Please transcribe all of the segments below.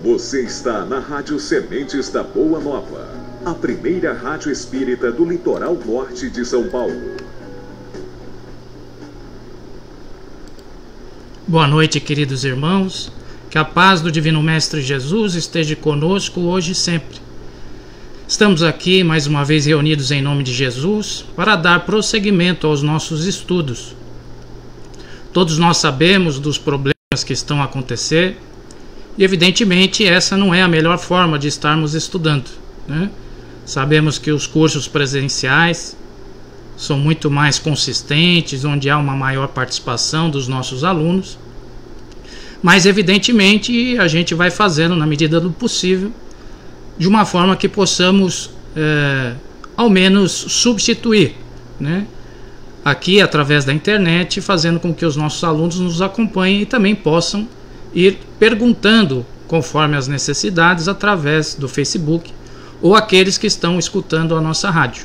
Você está na Rádio Sementes da Boa Nova, a primeira rádio espírita do litoral norte de São Paulo. Boa noite, queridos irmãos. Que a paz do Divino Mestre Jesus esteja conosco hoje e sempre. Estamos aqui mais uma vez reunidos em nome de Jesus para dar prosseguimento aos nossos estudos. Todos nós sabemos dos problemas que estão a acontecer e, evidentemente, essa não é a melhor forma de estarmos estudando, né? Sabemos que os cursos presenciais são muito mais consistentes, onde há uma maior participação dos nossos alunos, mas, evidentemente, a gente vai fazendo na medida do possível, de uma forma que possamos, ao menos, substituir, né? Aqui, através da internet, fazendo com que os nossos alunos nos acompanhem e também possam ir perguntando, conforme as necessidades, através do Facebook, ou aqueles que estão escutando a nossa rádio.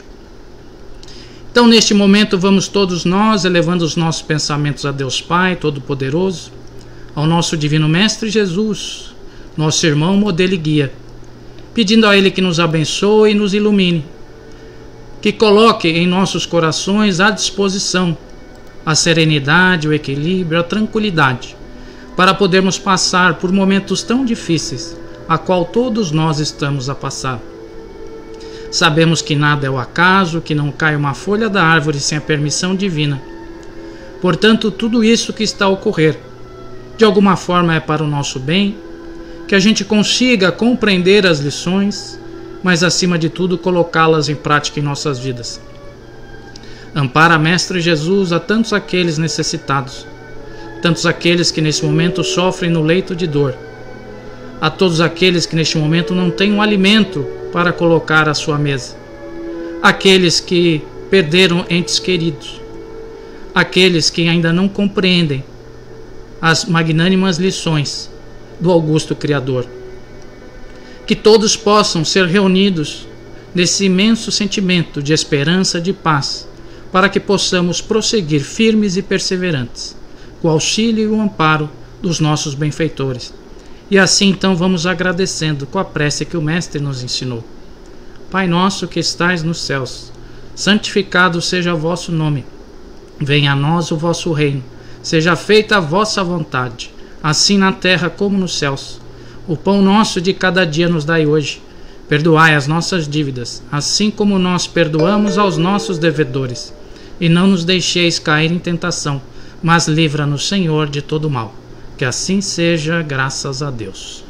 Então, neste momento, vamos todos nós elevando os nossos pensamentos a Deus Pai Todo-Poderoso, ao nosso Divino Mestre Jesus, nosso irmão, modelo e guia, pedindo a Ele que nos abençoe e nos ilumine, que coloque em nossos corações à disposição a serenidade, o equilíbrio, a tranquilidade, para podermos passar por momentos tão difíceis, a qual todos nós estamos a passar. Sabemos que nada é o acaso, que não cai uma folha da árvore sem a permissão divina. Portanto, tudo isso que está a ocorrer, de alguma forma é para o nosso bem, que a gente consiga compreender as lições, mas acima de tudo colocá-las em prática em nossas vidas. Ampara, Mestre Jesus, a tantos aqueles necessitados, tantos aqueles que nesse momento sofrem no leito de dor, a todos aqueles que neste momento não têm um alimento para colocar à sua mesa, aqueles que perderam entes queridos, aqueles que ainda não compreendem as magnânimas lições do Augusto Criador. Que todos possam ser reunidos nesse imenso sentimento de esperança, de paz, para que possamos prosseguir firmes e perseverantes, com o auxílio e o amparo dos nossos benfeitores. E assim então vamos agradecendo com a prece que o Mestre nos ensinou. Pai nosso que estais nos céus, santificado seja o vosso nome. Venha a nós o vosso reino. Seja feita a vossa vontade, assim na terra como nos céus. O pão nosso de cada dia nos dai hoje. Perdoai as nossas dívidas, assim como nós perdoamos aos nossos devedores. E não nos deixeis cair em tentação, mas livra-nos, Senhor, de todo mal. Que assim seja, graças a Deus.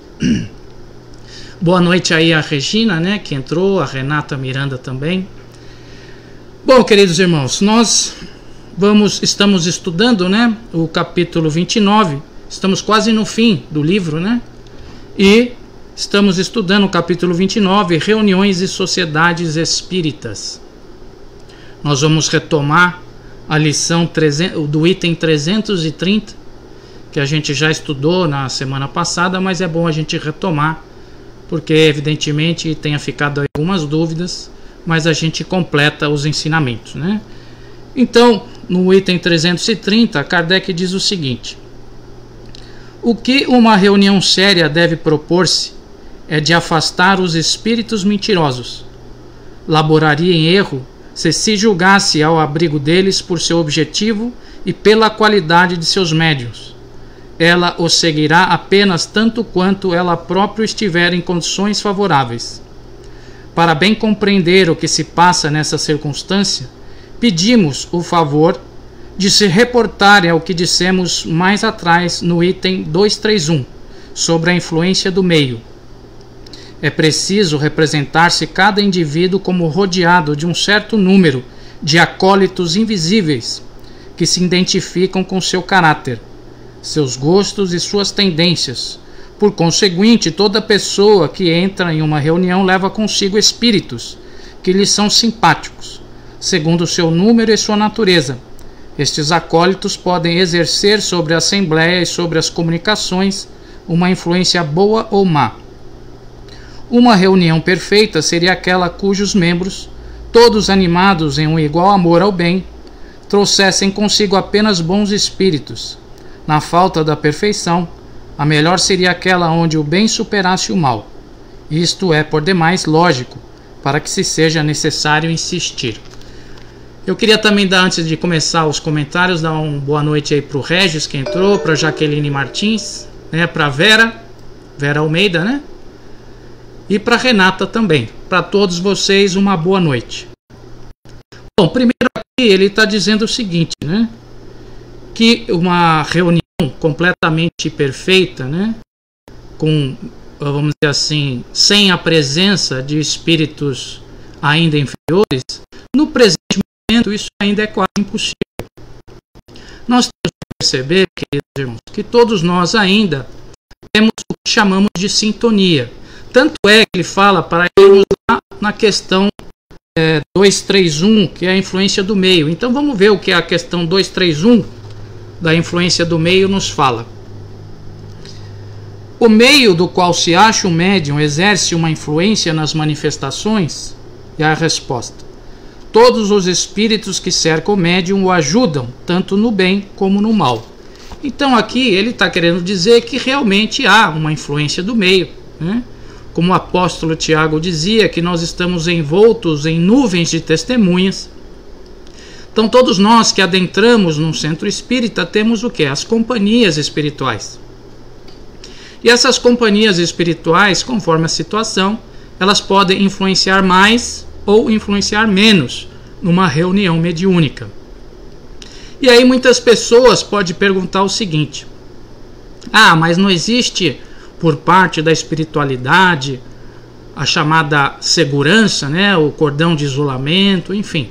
Boa noite aí a Regina, né, que entrou, a Renata Miranda também. Bom, queridos irmãos, nós estamos estudando, né, o capítulo 29, estamos quase no fim do livro, né, e estamos estudando o capítulo 29, Reuniões e Sociedades Espíritas. Nós vamos retomar a lição do item 330, que a gente já estudou na semana passada, mas é bom a gente retomar, porque evidentemente tenha ficado algumas dúvidas, mas a gente completa os ensinamentos, né? Então, no item 330, Kardec diz o seguinte: o que uma reunião séria deve propor-se é de afastar os espíritos mentirosos. Laboraria em erro se julgasse ao abrigo deles por seu objetivo e pela qualidade de seus médiuns. Ela os seguirá apenas tanto quanto ela própria estiver em condições favoráveis. Para bem compreender o que se passa nessa circunstância, pedimos o favor de se reportarem ao que dissemos mais atrás no item 231, sobre a influência do meio. É preciso representar-se cada indivíduo como rodeado de um certo número de acólitos invisíveis, que se identificam com seu caráter, seus gostos e suas tendências. Por conseguinte, toda pessoa que entra em uma reunião leva consigo espíritos que lhe são simpáticos, segundo o seu número e sua natureza. Estes acólitos podem exercer sobre a Assembleia e sobre as comunicações uma influência boa ou má. Uma reunião perfeita seria aquela cujos membros, todos animados em um igual amor ao bem, trouxessem consigo apenas bons espíritos. Na falta da perfeição, a melhor seria aquela onde o bem superasse o mal. Isto é, por demais, lógico, para que se seja necessário insistir. Eu queria também dar, antes de começar os comentários, dar uma boa noite aí para o Regis, que entrou, para Jaqueline Martins, né, para Vera Almeida, né? E para Renata também. Para todos vocês, uma boa noite. Bom, primeiro aqui ele está dizendo o seguinte, né? Que uma reunião completamente perfeita, né? Com, vamos dizer assim, sem a presença de espíritos ainda inferiores, no presente momento isso ainda é quase impossível. Nós temos que perceber, queridos irmãos, que todos nós ainda temos o que chamamos de sintonia. Tanto é que ele fala para irmos lá na questão 231, que é a influência do meio. Então vamos ver o que a questão 231 da influência do meio nos fala. O meio do qual se acha o médium exerce uma influência nas manifestações? E a resposta: todos os espíritos que cercam o médium o ajudam, tanto no bem como no mal. Então aqui ele está querendo dizer que realmente há uma influência do meio, né? Como o apóstolo Tiago dizia, que nós estamos envoltos em nuvens de testemunhas. Então todos nós que adentramos num centro espírita temos o quê? As companhias espirituais. E essas companhias espirituais, conforme a situação, elas podem influenciar mais ou influenciar menos numa reunião mediúnica. E aí muitas pessoas podem perguntar o seguinte: mas não existe por parte da espiritualidade a chamada segurança, né? O cordão de isolamento, enfim.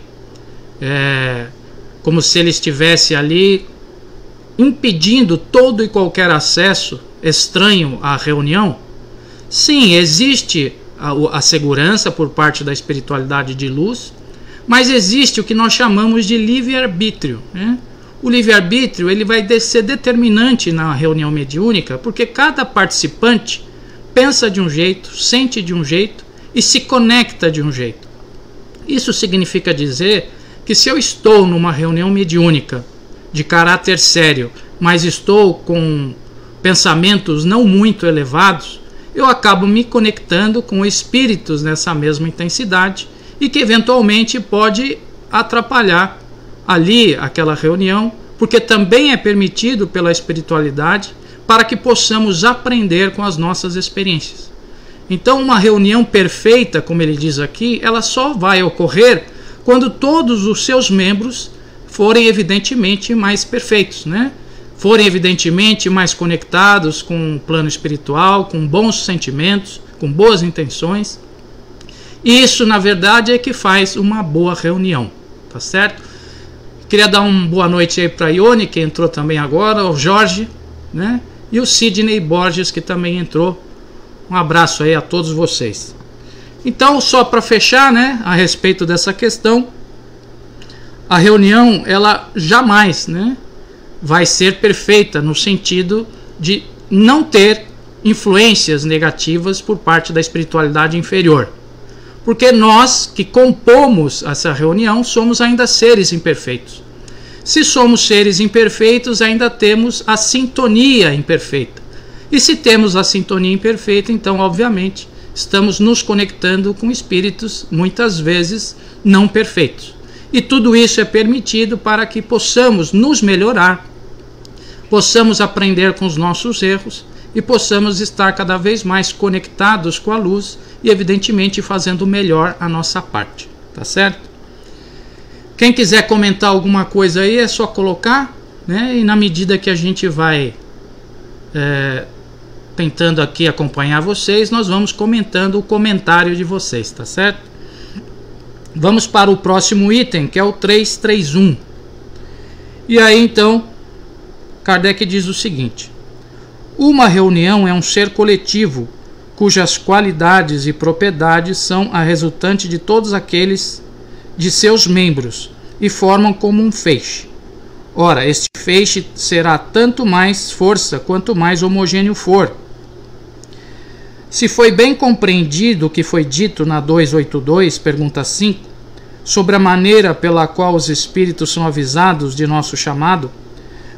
Como se ele estivesse ali impedindo todo e qualquer acesso estranho à reunião? Sim, existe a segurança por parte da espiritualidade de luz, mas existe o que nós chamamos de livre-arbítrio, né? O livre-arbítrio ele vai ser determinante na reunião mediúnica, porque cada participante pensa de um jeito, sente de um jeito e se conecta de um jeito. Isso significa dizer que se eu estou numa reunião mediúnica de caráter sério, mas estou com pensamentos não muito elevados, eu acabo me conectando com espíritos nessa mesma intensidade e que eventualmente pode atrapalhar ali aquela reunião, porque também é permitido pela espiritualidade para que possamos aprender com as nossas experiências. Então uma reunião perfeita, como ele diz aqui, ela só vai ocorrer quando todos os seus membros forem evidentemente mais perfeitos, né? Forem evidentemente mais conectados com o plano espiritual, com bons sentimentos, com boas intenções. Isso, na verdade, é que faz uma boa reunião, tá certo? Queria dar uma boa noite aí para a Ione, que entrou também agora, o Jorge, né? E o Sidney Borges, que também entrou. Um abraço aí a todos vocês. Então, só para fechar, né, a respeito dessa questão, a reunião, ela jamais, né, vai ser perfeita no sentido de não ter influências negativas por parte da espiritualidade inferior. Porque nós que compomos essa reunião somos ainda seres imperfeitos. Se somos seres imperfeitos, ainda temos a sintonia imperfeita. E se temos a sintonia imperfeita, então, obviamente, estamos nos conectando com espíritos, muitas vezes, não perfeitos. E tudo isso é permitido para que possamos nos melhorar, possamos aprender com os nossos erros e possamos estar cada vez mais conectados com a luz e, evidentemente, fazendo melhor a nossa parte. Tá certo? Quem quiser comentar alguma coisa aí é só colocar, né? E na medida que a gente vai tentando aqui acompanhar vocês, nós vamos comentando o comentário de vocês, tá certo? Vamos para o próximo item, que é o 331. E aí então Kardec diz o seguinte: uma reunião é um ser coletivo cujas qualidades e propriedades são a resultante de todos aqueles de seus membros e formam como um feixe. Ora, este feixe será tanto mais força quanto mais homogêneo for. Se foi bem compreendido o que foi dito na 282, pergunta 5, sobre a maneira pela qual os espíritos são avisados de nosso chamado,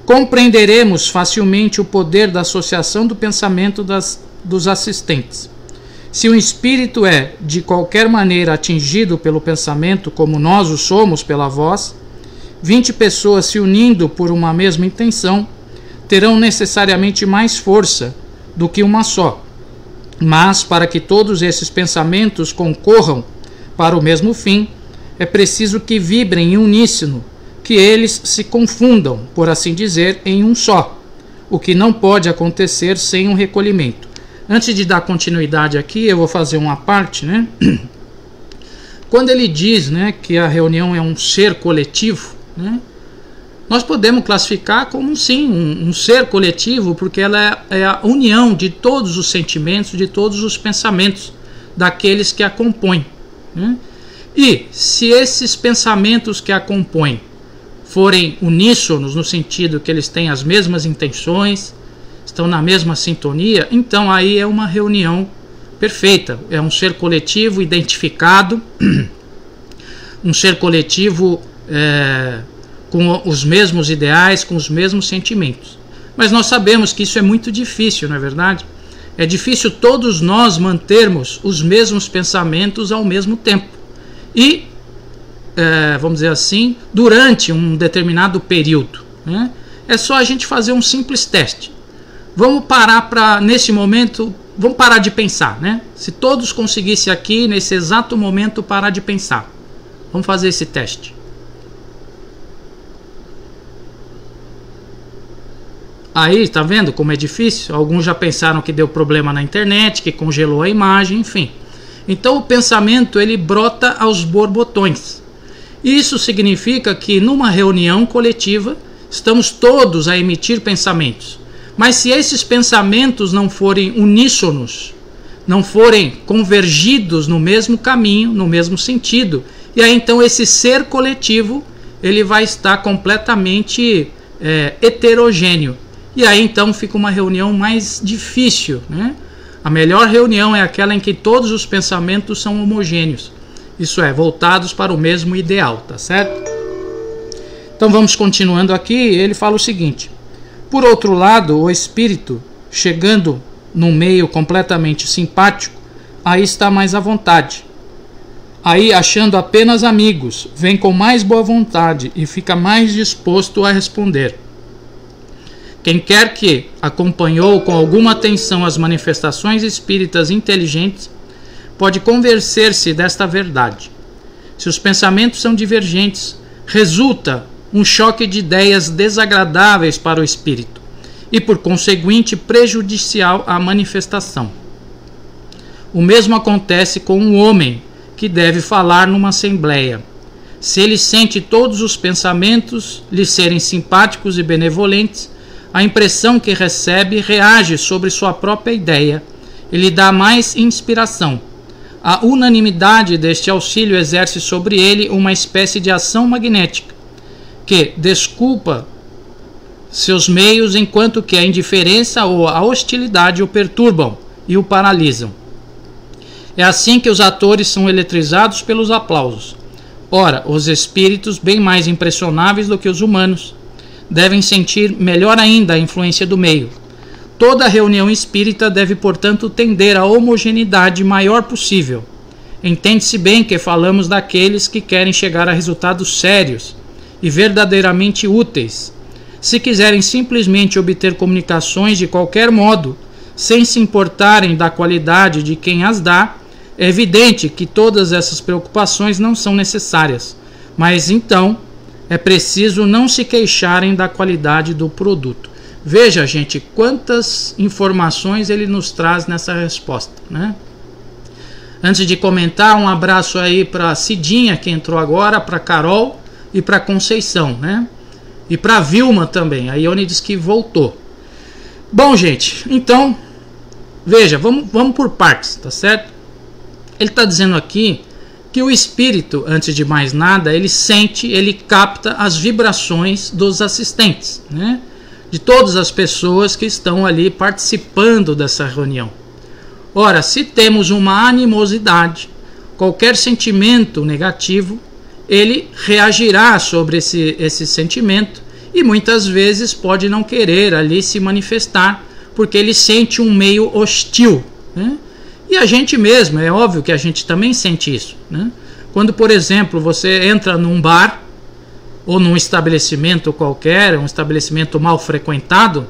compreenderemos facilmente o poder da associação do pensamento dos assistentes. Se um espírito é, de qualquer maneira, atingido pelo pensamento, como nós o somos pela voz, 20 pessoas se unindo por uma mesma intenção terão necessariamente mais força do que uma só. Mas, para que todos esses pensamentos concorram para o mesmo fim, é preciso que vibrem em uníssono, que eles se confundam, por assim dizer, em um só, o que não pode acontecer sem um recolhimento. Antes de dar continuidade aqui, eu vou fazer uma parte, né? Quando ele diz, né, que a reunião é um ser coletivo, né, nós podemos classificar como sim, um ser coletivo, porque ela é a união de todos os sentimentos, de todos os pensamentos daqueles que a compõem, né? E se esses pensamentos que a compõem forem uníssonos, no sentido que eles têm as mesmas intenções, estão na mesma sintonia, então aí é uma reunião perfeita, é um ser coletivo identificado, um ser coletivo com os mesmos ideais, com os mesmos sentimentos. Mas nós sabemos que isso é muito difícil, não é verdade? É difícil todos nós mantermos os mesmos pensamentos ao mesmo tempo. E, vamos dizer assim, durante um determinado período, né? É só a gente fazer um simples teste. Vamos parar nesse momento, vamos parar de pensar, né? Se todos conseguissem aqui, nesse exato momento, parar de pensar. Vamos fazer esse teste. Aí, tá vendo como é difícil? Alguns já pensaram que deu problema na internet, que congelou a imagem, enfim. Então o pensamento, ele brota aos borbotões. Isso significa que numa reunião coletiva, estamos todos a emitir pensamentos. Mas se esses pensamentos não forem uníssonos, não forem convergidos no mesmo caminho, no mesmo sentido, e aí então esse ser coletivo, ele vai estar completamente heterogêneo. E aí então fica uma reunião mais difícil, né? A melhor reunião é aquela em que todos os pensamentos são homogêneos, isso é, voltados para o mesmo ideal, tá certo? Então vamos continuando aqui, ele fala o seguinte: por outro lado, o espírito, chegando num meio completamente simpático, aí está mais à vontade. Aí, achando apenas amigos, vem com mais boa vontade e fica mais disposto a responder. Quem quer que acompanhou com alguma atenção as manifestações espíritas inteligentes pode convencer-se desta verdade. Se os pensamentos são divergentes, resulta um choque de ideias desagradáveis para o espírito e, por conseguinte, prejudicial à manifestação. O mesmo acontece com um homem que deve falar numa assembleia. Se ele sente todos os pensamentos lhe serem simpáticos e benevolentes, a impressão que recebe reage sobre sua própria ideia e lhe dá mais inspiração. A unanimidade deste auxílio exerce sobre ele uma espécie de ação magnética, que desculpa seus meios, enquanto que a indiferença ou a hostilidade o perturbam e o paralisam. É assim que os atores são eletrizados pelos aplausos. Ora, os espíritos, bem mais impressionáveis do que os humanos, devem sentir melhor ainda a influência do meio. Toda reunião espírita deve, portanto, tender à homogeneidade maior possível. Entende-se bem que falamos daqueles que querem chegar a resultados sérios e verdadeiramente úteis. Se quiserem simplesmente obter comunicações de qualquer modo, sem se importarem da qualidade de quem as dá, é evidente que todas essas preocupações não são necessárias, mas então é preciso não se queixarem da qualidade do produto. Veja, gente, quantas informações ele nos traz nessa resposta, né? Antes de comentar, um abraço aí para a Cidinha, que entrou agora, para Carol e para Conceição, né? E para Vilma também. A Ione diz que voltou. Bom, gente, então, veja, vamos por partes, tá certo? Ele está dizendo aqui que o espírito, antes de mais nada, ele sente, ele capta as vibrações dos assistentes, né? De todas as pessoas que estão ali participando dessa reunião. Ora, se temos uma animosidade, qualquer sentimento negativo, ele reagirá sobre esse sentimento e muitas vezes pode não querer ali se manifestar, porque ele sente um meio hostil, né? E a gente mesmo, é óbvio que a gente também sente isso, né? Quando, por exemplo, você entra num bar ou num estabelecimento qualquer, um estabelecimento mal frequentado,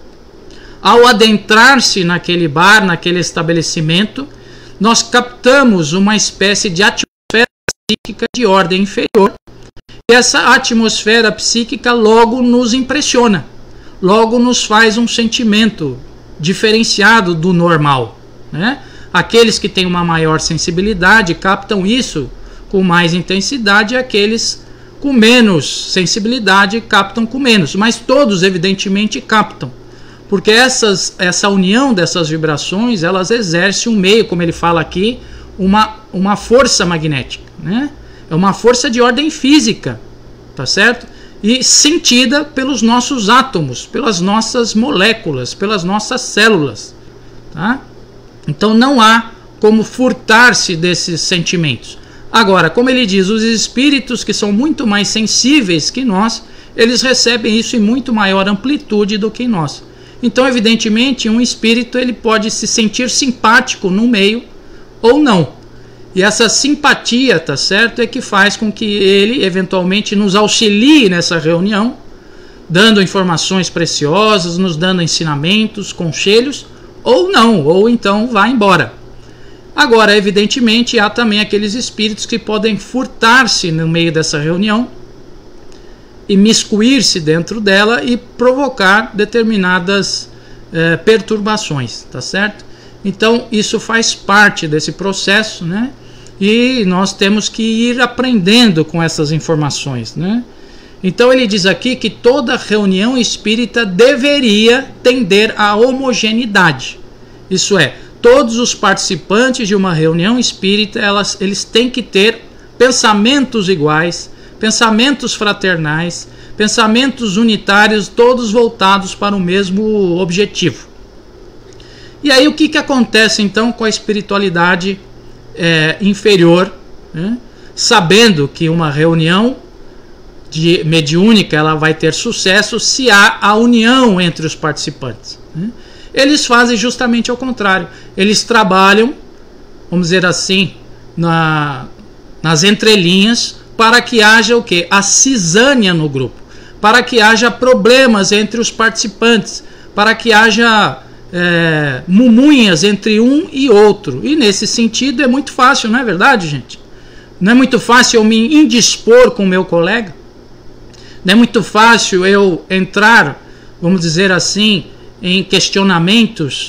ao adentrar-se naquele bar, naquele estabelecimento, nós captamos uma espécie de atmosfera psíquica de ordem inferior, e essa atmosfera psíquica logo nos impressiona, logo nos faz um sentimento diferenciado do normal, né? Aqueles que têm uma maior sensibilidade captam isso com mais intensidade, e aqueles com menos sensibilidade captam com menos, mas todos evidentemente captam, porque essa união dessas vibrações, elas exercem um meio, como ele fala aqui, uma força magnética, né? É uma força de ordem física, tá certo? E sentida pelos nossos átomos, pelas nossas moléculas, pelas nossas células, tá? Então não há como furtar-se desses sentimentos. Agora, como ele diz, os espíritos que são muito mais sensíveis que nós, eles recebem isso em muito maior amplitude do que nós. Então, evidentemente, um espírito ele pode se sentir simpático no meio ou não. E essa simpatia, tá certo, é que faz com que ele eventualmente nos auxilie nessa reunião, dando informações preciosas, nos dando ensinamentos, conselhos, ou não, ou então vai embora. Agora, evidentemente, há também aqueles espíritos que podem furtar-se no meio dessa reunião, imiscuir-se dentro dela e provocar determinadas perturbações, tá certo? Então, isso faz parte desse processo, né? E nós temos que ir aprendendo com essas informações, né? Então, ele diz aqui que toda reunião espírita deveria tender à homogeneidade. Isso é, todos os participantes de uma reunião espírita, eles têm que ter pensamentos iguais, pensamentos fraternais, pensamentos unitários, todos voltados para o mesmo objetivo. E aí o que acontece então com a espiritualidade inferior, né? Sabendo que uma reunião mediúnica ela vai ter sucesso se há a união entre os participantes, né? Eles fazem justamente ao contrário. Eles trabalham, vamos dizer assim, nas entrelinhas, para que haja o quê? A cisânia no grupo, para que haja problemas entre os participantes, para que haja mumunhas entre um e outro. E nesse sentido é muito fácil, não é verdade, gente? Não é muito fácil eu me indispor com o meu colega? Não é muito fácil eu entrar, vamos dizer assim, em questionamentos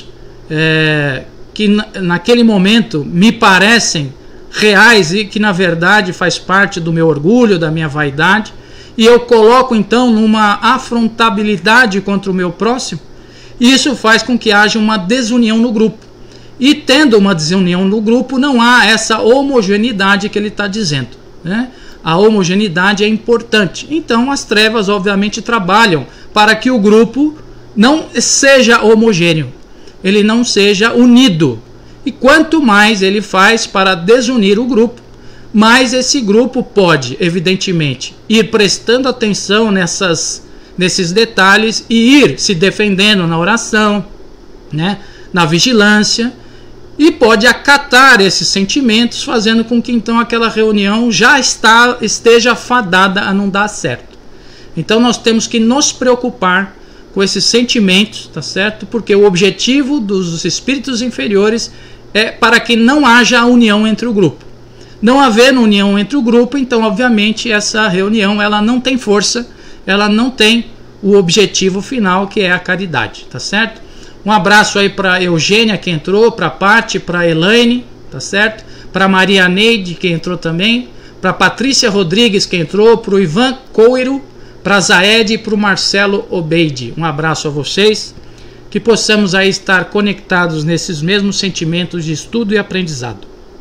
que naquele momento me parecem reais e que na verdade faz parte do meu orgulho, da minha vaidade, e eu coloco então numa afrontabilidade contra o meu próximo, e isso faz com que haja uma desunião no grupo. E tendo uma desunião no grupo, não há essa homogeneidade que ele está dizendo, né? A homogeneidade é importante. Então as trevas obviamente trabalham para que o grupo não seja homogêneo, ele não seja unido. E quanto mais ele faz para desunir o grupo, mais esse grupo pode, evidentemente, ir prestando atenção nesses detalhes e ir se defendendo na oração, né, na vigilância, e pode acatar esses sentimentos, fazendo com que então aquela reunião já esteja fadada a não dar certo. Então nós temos que nos preocupar com esses sentimentos, tá certo? Porque o objetivo dos espíritos inferiores é para que não haja união entre o grupo. Não havendo união entre o grupo, então obviamente essa reunião ela não tem força, ela não tem o objetivo final, que é a caridade, tá certo? Um abraço aí para Eugênia, que entrou, para Pati, para Elaine, tá certo? Para Maria Neide, que entrou também, para Patrícia Rodrigues, que entrou, para o Ivan Coiro, para Zaed e para o Marcelo Obeide. Um abraço a vocês, que possamos aí estar conectados nesses mesmos sentimentos de estudo e aprendizado.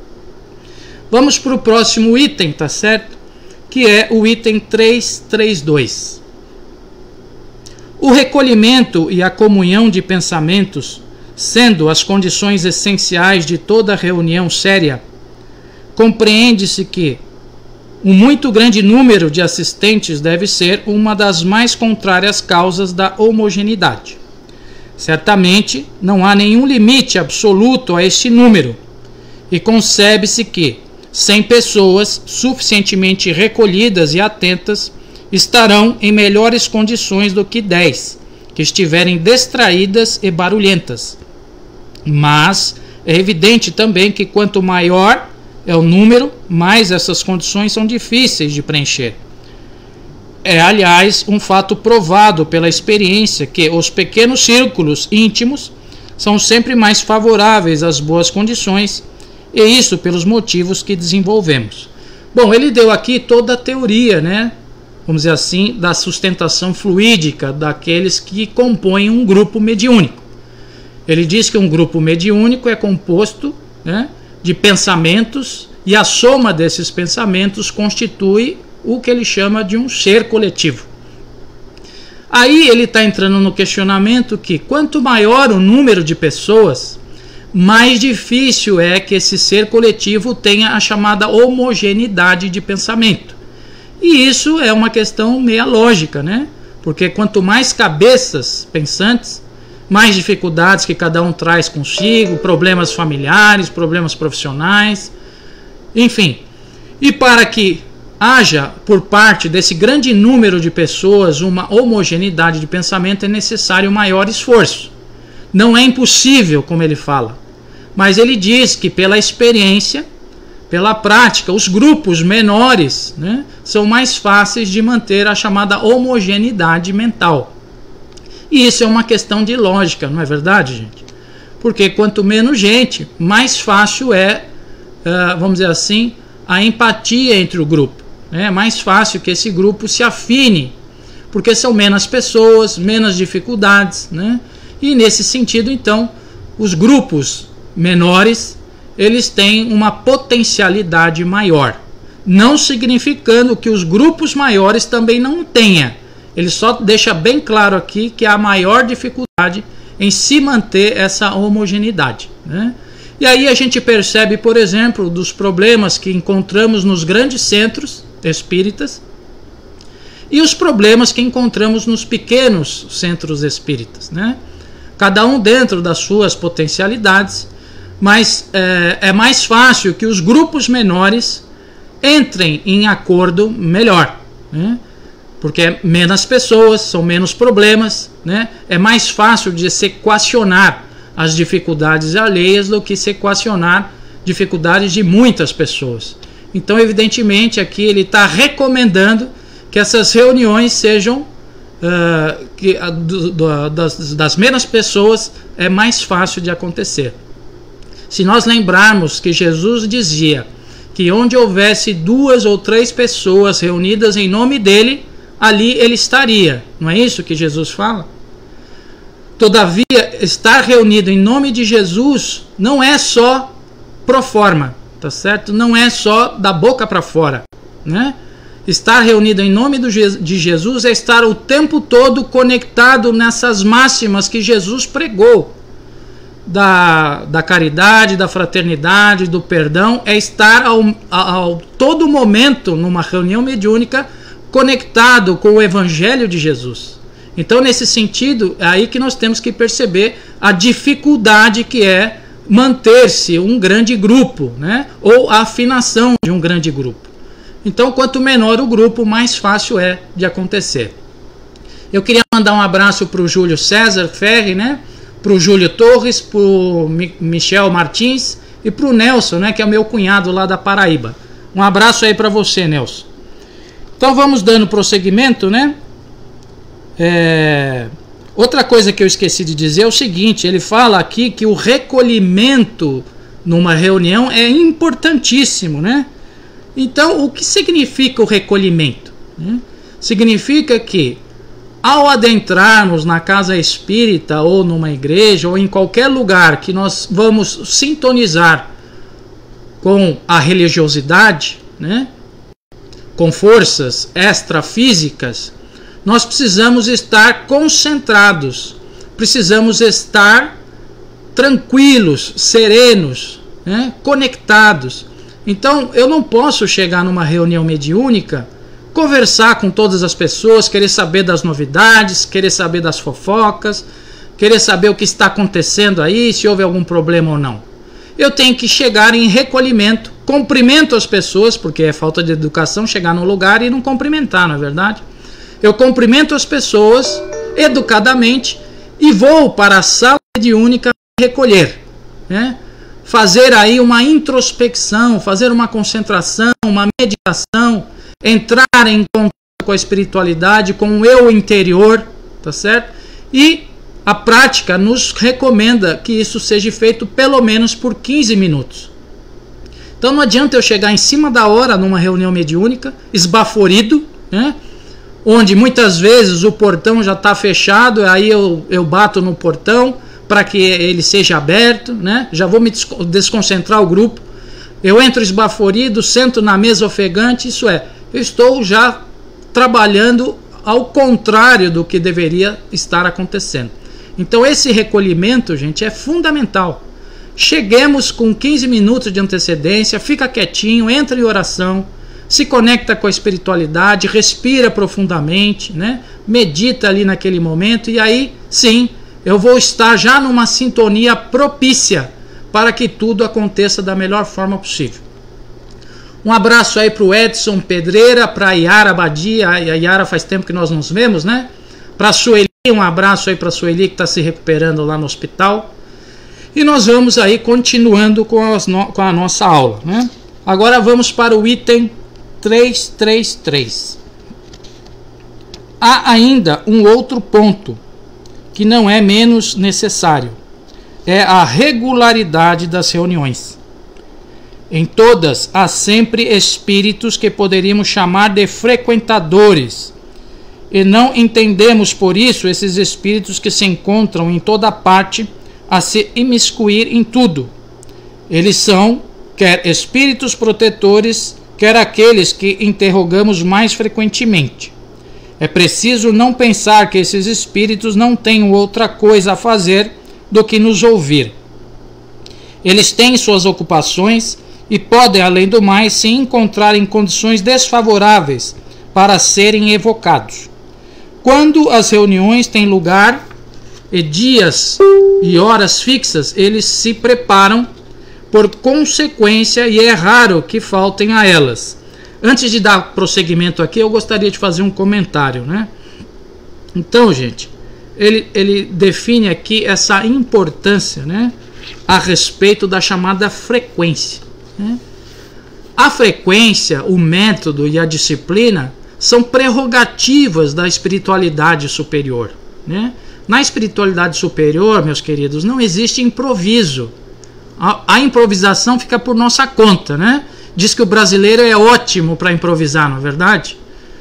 Vamos para o próximo item, tá certo? Que é o item 332. O recolhimento e a comunhão de pensamentos, sendo as condições essenciais de toda reunião séria, compreende-se que Um muito grande número de assistentes deve ser uma das mais contrárias causas da homogeneidade. Certamente, não há nenhum limite absoluto a este número, e concebe-se que 100 pessoas suficientemente recolhidas e atentas estarão em melhores condições do que 10, que estiverem distraídas e barulhentas. Mas é evidente também que quanto maior é o número, mais essas condições são difíceis de preencher. É, aliás, um fato provado pela experiência que os pequenos círculos íntimos são sempre mais favoráveis às boas condições, e isso pelos motivos que desenvolvemos. Bom, ele deu aqui toda a teoria, né? Vamos dizer assim, da sustentação fluídica daqueles que compõem um grupo mediúnico. Ele diz que um grupo mediúnico é composto, né, de pensamentos, e a soma desses pensamentos constitui o que ele chama de um ser coletivo. Aí ele está entrando no questionamento que quanto maior o número de pessoas, mais difícil é que esse ser coletivo tenha a chamada homogeneidade de pensamento. E isso é uma questão meia lógica, né? Porque quanto mais cabeças pensantes, mais dificuldades que cada um traz consigo, problemas familiares, problemas profissionais, enfim. E para que haja por parte desse grande número de pessoas uma homogeneidade de pensamento, é necessário maior esforço. Não é impossível, como ele fala, mas ele diz que pela experiência, pela prática, os grupos menores, né, são mais fáceis de manter a chamada homogeneidade mental. E isso é uma questão de lógica, não é verdade, gente? Porque quanto menos gente, mais fácil é, vamos dizer assim, a empatia entre o grupo. É mais fácil que esse grupo se afine, porque são menos pessoas, menos dificuldades, né? E nesse sentido, então, os grupos menores, eles têm uma potencialidade maior. Não significando que os grupos maiores também não tenham. Ele só deixa bem claro aqui que há maior dificuldade em se manter essa homogeneidade, né? E aí a gente percebe, por exemplo, dos problemas que encontramos nos grandes centros espíritas e os problemas que encontramos nos pequenos centros espíritas, né? Cada um dentro das suas potencialidades, mas é mais fácil que os grupos menores entrem em acordo melhor, né? Porque é menos pessoas, são menos problemas, né? É mais fácil de se equacionar as dificuldades alheias do que se equacionar dificuldades de muitas pessoas. Então, evidentemente, aqui ele está recomendando que essas reuniões sejam das menos pessoas, é mais fácil de acontecer. Se nós lembrarmos que Jesus dizia que onde houvesse 2 ou 3 pessoas reunidas em nome dele, ali ele estaria. Não é isso que Jesus fala? Todavia, estar reunido em nome de Jesus não é só pro forma, tá certo? Não é só da boca para fora, né? Estar reunido em nome de Jesus é estar o tempo todo conectado nessas máximas que Jesus pregou, da caridade, da fraternidade, do perdão. É estar ao todo momento numa reunião mediúnica conectado com o Evangelho de Jesus. Então, nesse sentido, é aí que nós temos que perceber a dificuldade que é manter-se um grande grupo, né? Ou a afinação de um grande grupo. Então, quanto menor o grupo, mais fácil é de acontecer. Eu queria mandar um abraço para o Júlio César Ferri, né? Para o Júlio Torres, para o Michel Martins e para o Nelson, né? Que é o meu cunhado lá da Paraíba. Um abraço aí para você, Nelson. Então, vamos dando prosseguimento, né? Outra coisa que eu esqueci de dizer é o seguinte: ele fala aqui que o recolhimento numa reunião é importantíssimo, né? Então, o que significa o recolhimento? Significa que, ao adentrarmos na casa espírita, ou numa igreja, ou em qualquer lugar que nós vamos sintonizar com a religiosidade, né? Com forças extrafísicas, nós precisamos estar concentrados, precisamos estar tranquilos, serenos, né? Conectados. Então eu não posso chegar numa reunião mediúnica, conversar com todas as pessoas, querer saber das novidades, querer saber das fofocas, querer saber o que está acontecendo aí, se houve algum problema ou não. Eu tenho que chegar em recolhimento, cumprimento as pessoas, porque é falta de educação chegar num lugar e não cumprimentar, não é verdade? Eu cumprimento as pessoas educadamente e vou para a sala mediúnica recolher, né? Fazer aí uma introspecção, fazer uma concentração, uma meditação, entrar em contato com a espiritualidade, com o eu interior, tá certo? E a prática nos recomenda que isso seja feito pelo menos por 15 minutos. Então não adianta eu chegar em cima da hora numa reunião mediúnica, esbaforido, né? Onde muitas vezes o portão já está fechado, aí eu bato no portão para que ele seja aberto, né? Já vou me desconcentrar o grupo. Eu entro esbaforido, sento na mesa ofegante, isso é, eu estou já trabalhando ao contrário do que deveria estar acontecendo. Então esse recolhimento, gente, é fundamental. Cheguemos com 15 minutos de antecedência, fica quietinho, entra em oração, se conecta com a espiritualidade, respira profundamente, né? Medita ali naquele momento e aí sim eu vou estar já numa sintonia propícia para que tudo aconteça da melhor forma possível. Um abraço aí para o Edson Pedreira, para a Yara Badia, a Yara faz tempo que nós nos vemos, né? Para a Sueli, um abraço aí para a Sueli que está se recuperando lá no hospital. E nós vamos aí continuando com a nossa aula, né? Agora vamos para o item 333. Há ainda um outro ponto que não é menos necessário. É a regularidade das reuniões. Em todas há sempre espíritos que poderíamos chamar de frequentadores. E não entendemos por isso esses espíritos que se encontram em toda parte a se imiscuir em tudo. Eles são, quer espíritos protetores, quer aqueles que interrogamos mais frequentemente. É preciso não pensar que esses espíritos não tenham outra coisa a fazer do que nos ouvir. Eles têm suas ocupações e podem, além do mais, se encontrar em condições desfavoráveis para serem evocados. Quando as reuniões têm lugar e dias e horas fixas, eles se preparam por consequência e é raro que faltem a elas. Antes de dar prosseguimento aqui, eu gostaria de fazer um comentário, né? Então, gente, ele define aqui essa importância, né, a respeito da chamada frequência, né? A frequência, o método e a disciplina são prerrogativas da espiritualidade superior, né? Na espiritualidade superior, meus queridos, não existe improviso. A improvisação fica por nossa conta, né? Diz que o brasileiro é ótimo para improvisar, não é verdade?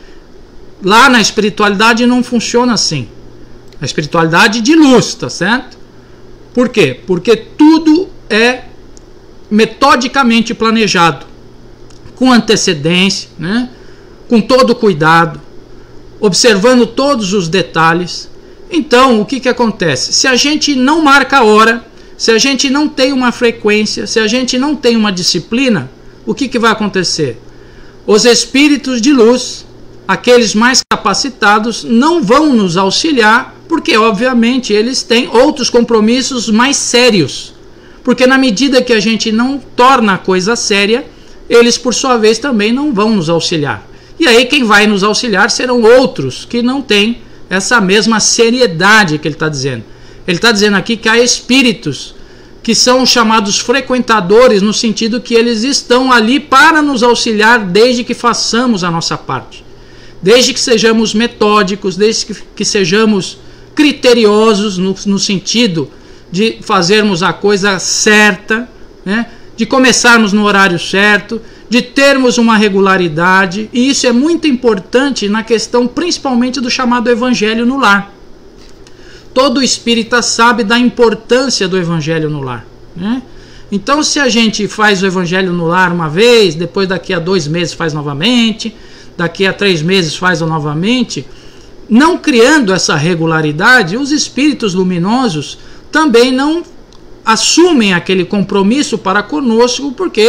Lá na espiritualidade não funciona assim. A espiritualidade de luz, tá certo? Por quê? Porque tudo é metodicamente planejado, com antecedência, né? Com todo cuidado, observando todos os detalhes. Então, o que acontece? Se a gente não marca a hora, se a gente não tem uma frequência, se a gente não tem uma disciplina, o que vai acontecer? Os espíritos de luz, aqueles mais capacitados, não vão nos auxiliar, porque obviamente eles têm outros compromissos mais sérios. Porque na medida que a gente não torna a coisa séria, eles por sua vez também não vão nos auxiliar. E aí quem vai nos auxiliar serão outros que não têm essa mesma seriedade que ele está dizendo. Ele está dizendo aqui que há espíritos que são chamados frequentadores, no sentido que eles estão ali para nos auxiliar desde que façamos a nossa parte. Desde que sejamos metódicos, desde que sejamos criteriosos no sentido de fazermos a coisa certa, né? De começarmos no horário certo, de termos uma regularidade, e isso é muito importante na questão principalmente do chamado evangelho no lar. Todo espírita sabe da importância do evangelho no lar, né? Então, se a gente faz o evangelho no lar uma vez, depois daqui a 2 meses faz novamente, daqui a 3 meses faz novamente, não criando essa regularidade, os espíritos luminosos também não assumem aquele compromisso para conosco, porque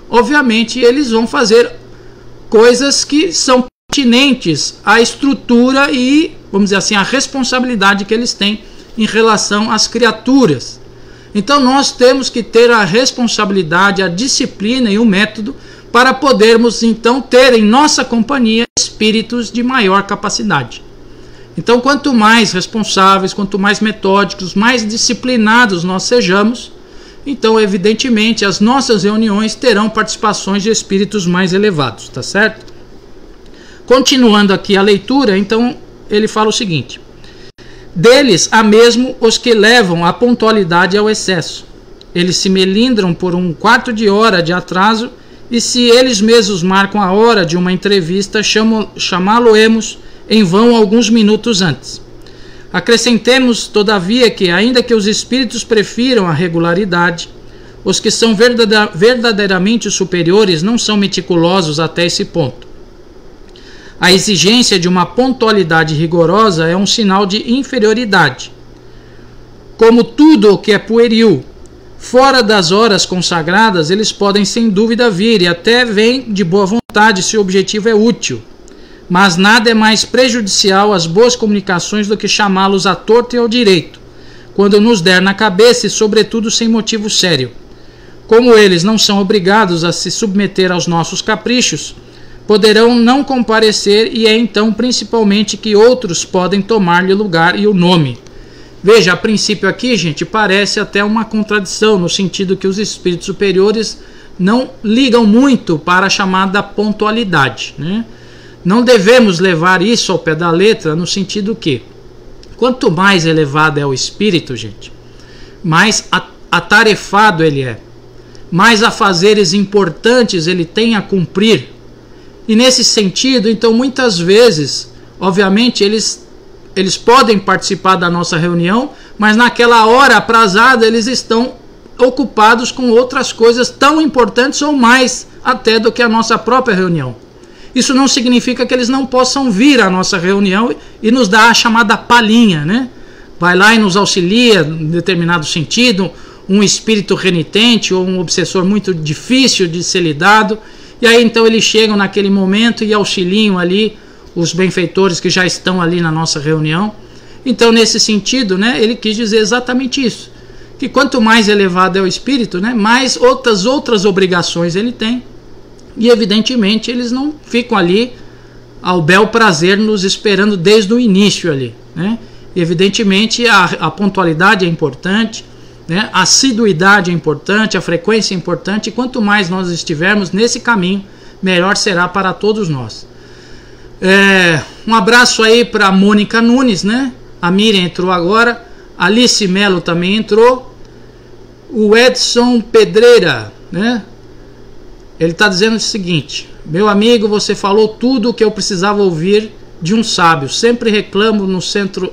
obviamente eles vão fazer coisas que são pertinentes à estrutura e, vamos dizer assim, à responsabilidade que eles têm em relação às criaturas. Então nós temos que ter a responsabilidade, a disciplina e o método para podermos então ter em nossa companhia espíritos de maior capacidade. Então quanto mais responsáveis, quanto mais metódicos, mais disciplinados nós sejamos, então evidentemente as nossas reuniões terão participações de espíritos mais elevados, tá certo? Continuando aqui a leitura, então ele fala o seguinte: deles há mesmo os que levam a pontualidade ao excesso. Eles se melindram por um quarto de hora de atraso, e se eles mesmos marcam a hora de uma entrevista, chamá-lo-emos em vão alguns minutos antes. Acrescentemos, todavia, que, ainda que os espíritos prefiram a regularidade, os que são verdadeiramente superiores não são meticulosos até esse ponto. A exigência de uma pontualidade rigorosa é um sinal de inferioridade. Como tudo o que é pueril, fora das horas consagradas, eles podem sem dúvida vir e até vêm de boa vontade se o objetivo é útil. Mas nada é mais prejudicial às boas comunicações do que chamá-los à torto e ao direito, quando nos der na cabeça e sobretudo sem motivo sério. Como eles não são obrigados a se submeter aos nossos caprichos, poderão não comparecer, e é então principalmente que outros podem tomar-lhe lugar e o nome. Veja, a princípio aqui, gente, parece até uma contradição, no sentido que os espíritos superiores não ligam muito para a chamada pontualidade, né? Não devemos levar isso ao pé da letra, no sentido que, quanto mais elevado é o espírito, gente, mais atarefado ele é, mais afazeres importantes ele tem a cumprir. E nesse sentido, então, muitas vezes, obviamente, eles podem participar da nossa reunião, mas naquela hora aprazada eles estão ocupados com outras coisas tão importantes ou mais até do que a nossa própria reunião. Isso não significa que eles não possam vir à nossa reunião e nos dar a chamada palhinha, né? Vai lá e nos auxilia em determinado sentido, um espírito renitente ou um obsessor muito difícil de ser lidado. E aí então eles chegam naquele momento e auxiliam ali os benfeitores que já estão ali na nossa reunião. Então, nesse sentido, né, ele quis dizer exatamente isso, que quanto mais elevado é o espírito, né, mais outras obrigações ele tem, e evidentemente eles não ficam ali ao bel prazer nos esperando desde o início ali, né? E evidentemente a pontualidade é importante, né? A assiduidade é importante, a frequência é importante, e quanto mais nós estivermos nesse caminho, melhor será para todos nós. Um abraço aí para Mônica Nunes, né? A Miriam entrou agora, Alice Melo também entrou, o Edson Pedreira, né? Ele está dizendo o seguinte: meu amigo, você falou tudo o que eu precisava ouvir de um sábio. Sempre reclamo no centro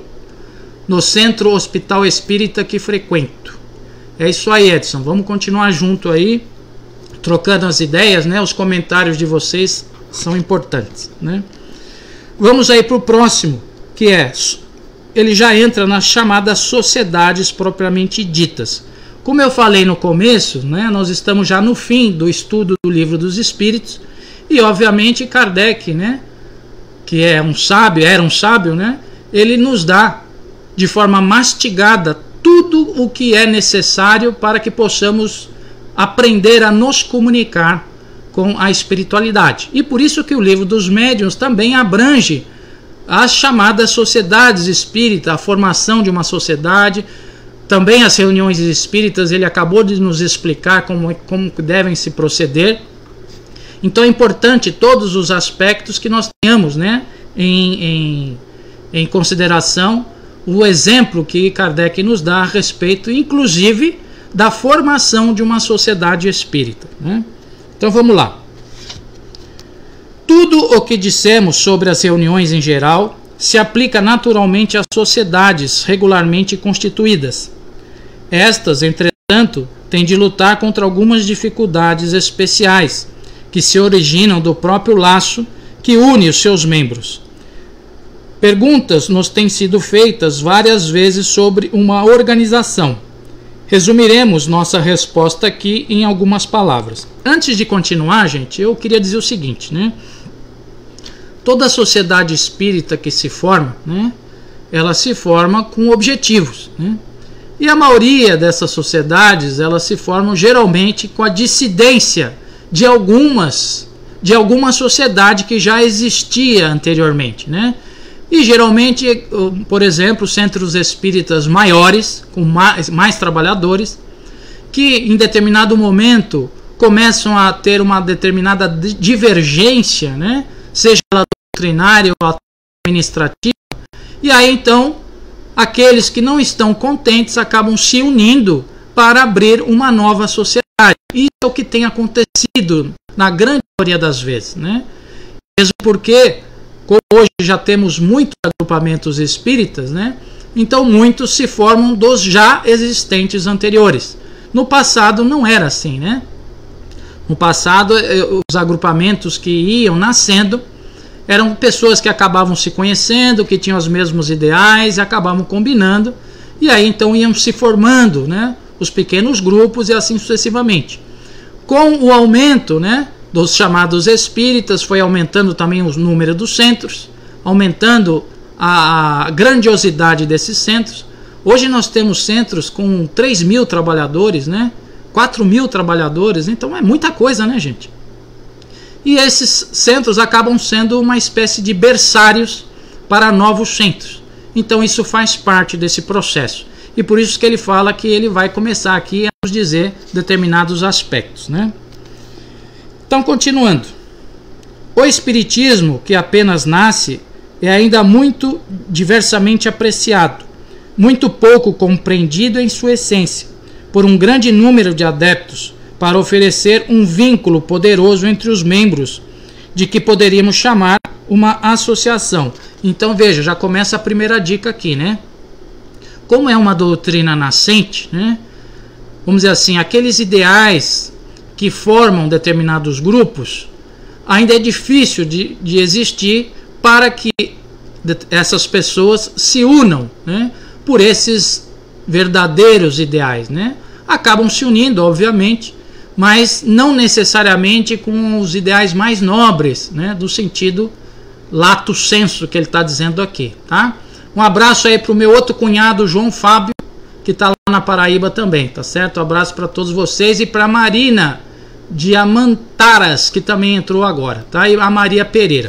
hospital espírita que frequento. É isso aí, Edson. Vamos continuar junto aí, trocando as ideias, né? Os comentários de vocês são importantes, né? Vamos aí para o próximo, que ele já entra nas chamadas sociedades propriamente ditas. Como eu falei no começo, né, nós estamos já no fim do estudo do Livro dos Espíritos, e obviamente Kardec, né, que era um sábio, né, ele nos dá de forma mastigada tudo o que é necessário para que possamos aprender a nos comunicar com a espiritualidade. E por isso que o Livro dos Médiuns também abrange as chamadas sociedades espíritas, a formação de uma sociedade. Também as reuniões espíritas, ele acabou de nos explicar como devem se proceder. Então é importante todos os aspectos que nós tenhamos, né, em consideração o exemplo que Kardec nos dá a respeito, inclusive, da formação de uma sociedade espírita, né? Então vamos lá. Tudo o que dissemos sobre as reuniões em geral se aplica naturalmente às sociedades regularmente constituídas. Estas, entretanto, têm de lutar contra algumas dificuldades especiais, que se originam do próprio laço que une os seus membros. Perguntas nos têm sido feitas várias vezes sobre uma organização, Resumiremos nossa resposta aqui em algumas palavras. Antes de continuar, gente, eu queria dizer o seguinte, né? Toda sociedade espírita que se forma, né, ela se forma com objetivos, né? E a maioria dessas sociedades, elas se formam geralmente com a dissidência de alguma sociedade que já existia anteriormente, né? E geralmente, por exemplo, centros espíritas maiores, com mais trabalhadores, que em determinado momento começam a ter uma determinada divergência, né? Seja ela doutrinária ou administrativa, e aí então aqueles que não estão contentes acabam se unindo para abrir uma nova sociedade. Isso é o que tem acontecido na grande maioria das vezes, né? Mesmo porque, como hoje já temos muitos agrupamentos espíritas, né? Então muitos se formam dos já existentes anteriores. No passado não era assim, né? No passado, os agrupamentos que iam nascendo eram pessoas que acabavam se conhecendo, que tinham os mesmos ideais e acabavam combinando, e aí então iam se formando, né, os pequenos grupos e assim sucessivamente. Com o aumento, né, dos chamados espíritas, foi aumentando também o número dos centros, aumentando a grandiosidade desses centros. Hoje nós temos centros com 3.000 trabalhadores, né, 4.000 trabalhadores, então é muita coisa, né, gente? E esses centros acabam sendo uma espécie de berçários para novos centros. Então isso faz parte desse processo. E por isso que ele fala que ele vai começar aqui a nos dizer determinados aspectos, né? Então, continuando. O espiritismo, que apenas nasce, é ainda muito diversamente apreciado, muito pouco compreendido em sua essência, por um grande número de adeptos, para oferecer um vínculo poderoso entre os membros, de que poderíamos chamar uma associação. Então veja, já começa a primeira dica aqui, né? Como é uma doutrina nascente, né? Vamos dizer assim, aqueles ideais que formam determinados grupos, ainda é difícil de existir para que essas pessoas se unam, né, por esses verdadeiros ideais, né? Acabam se unindo, obviamente, mas não necessariamente com os ideais mais nobres, né, do sentido lato sensu que ele está dizendo aqui, tá? Um abraço aí para o meu outro cunhado, João Fábio, que está lá na Paraíba também, tá certo? Um abraço para todos vocês e para a Marina Diamantaras, que também entrou agora, tá? E a Maria Pereira.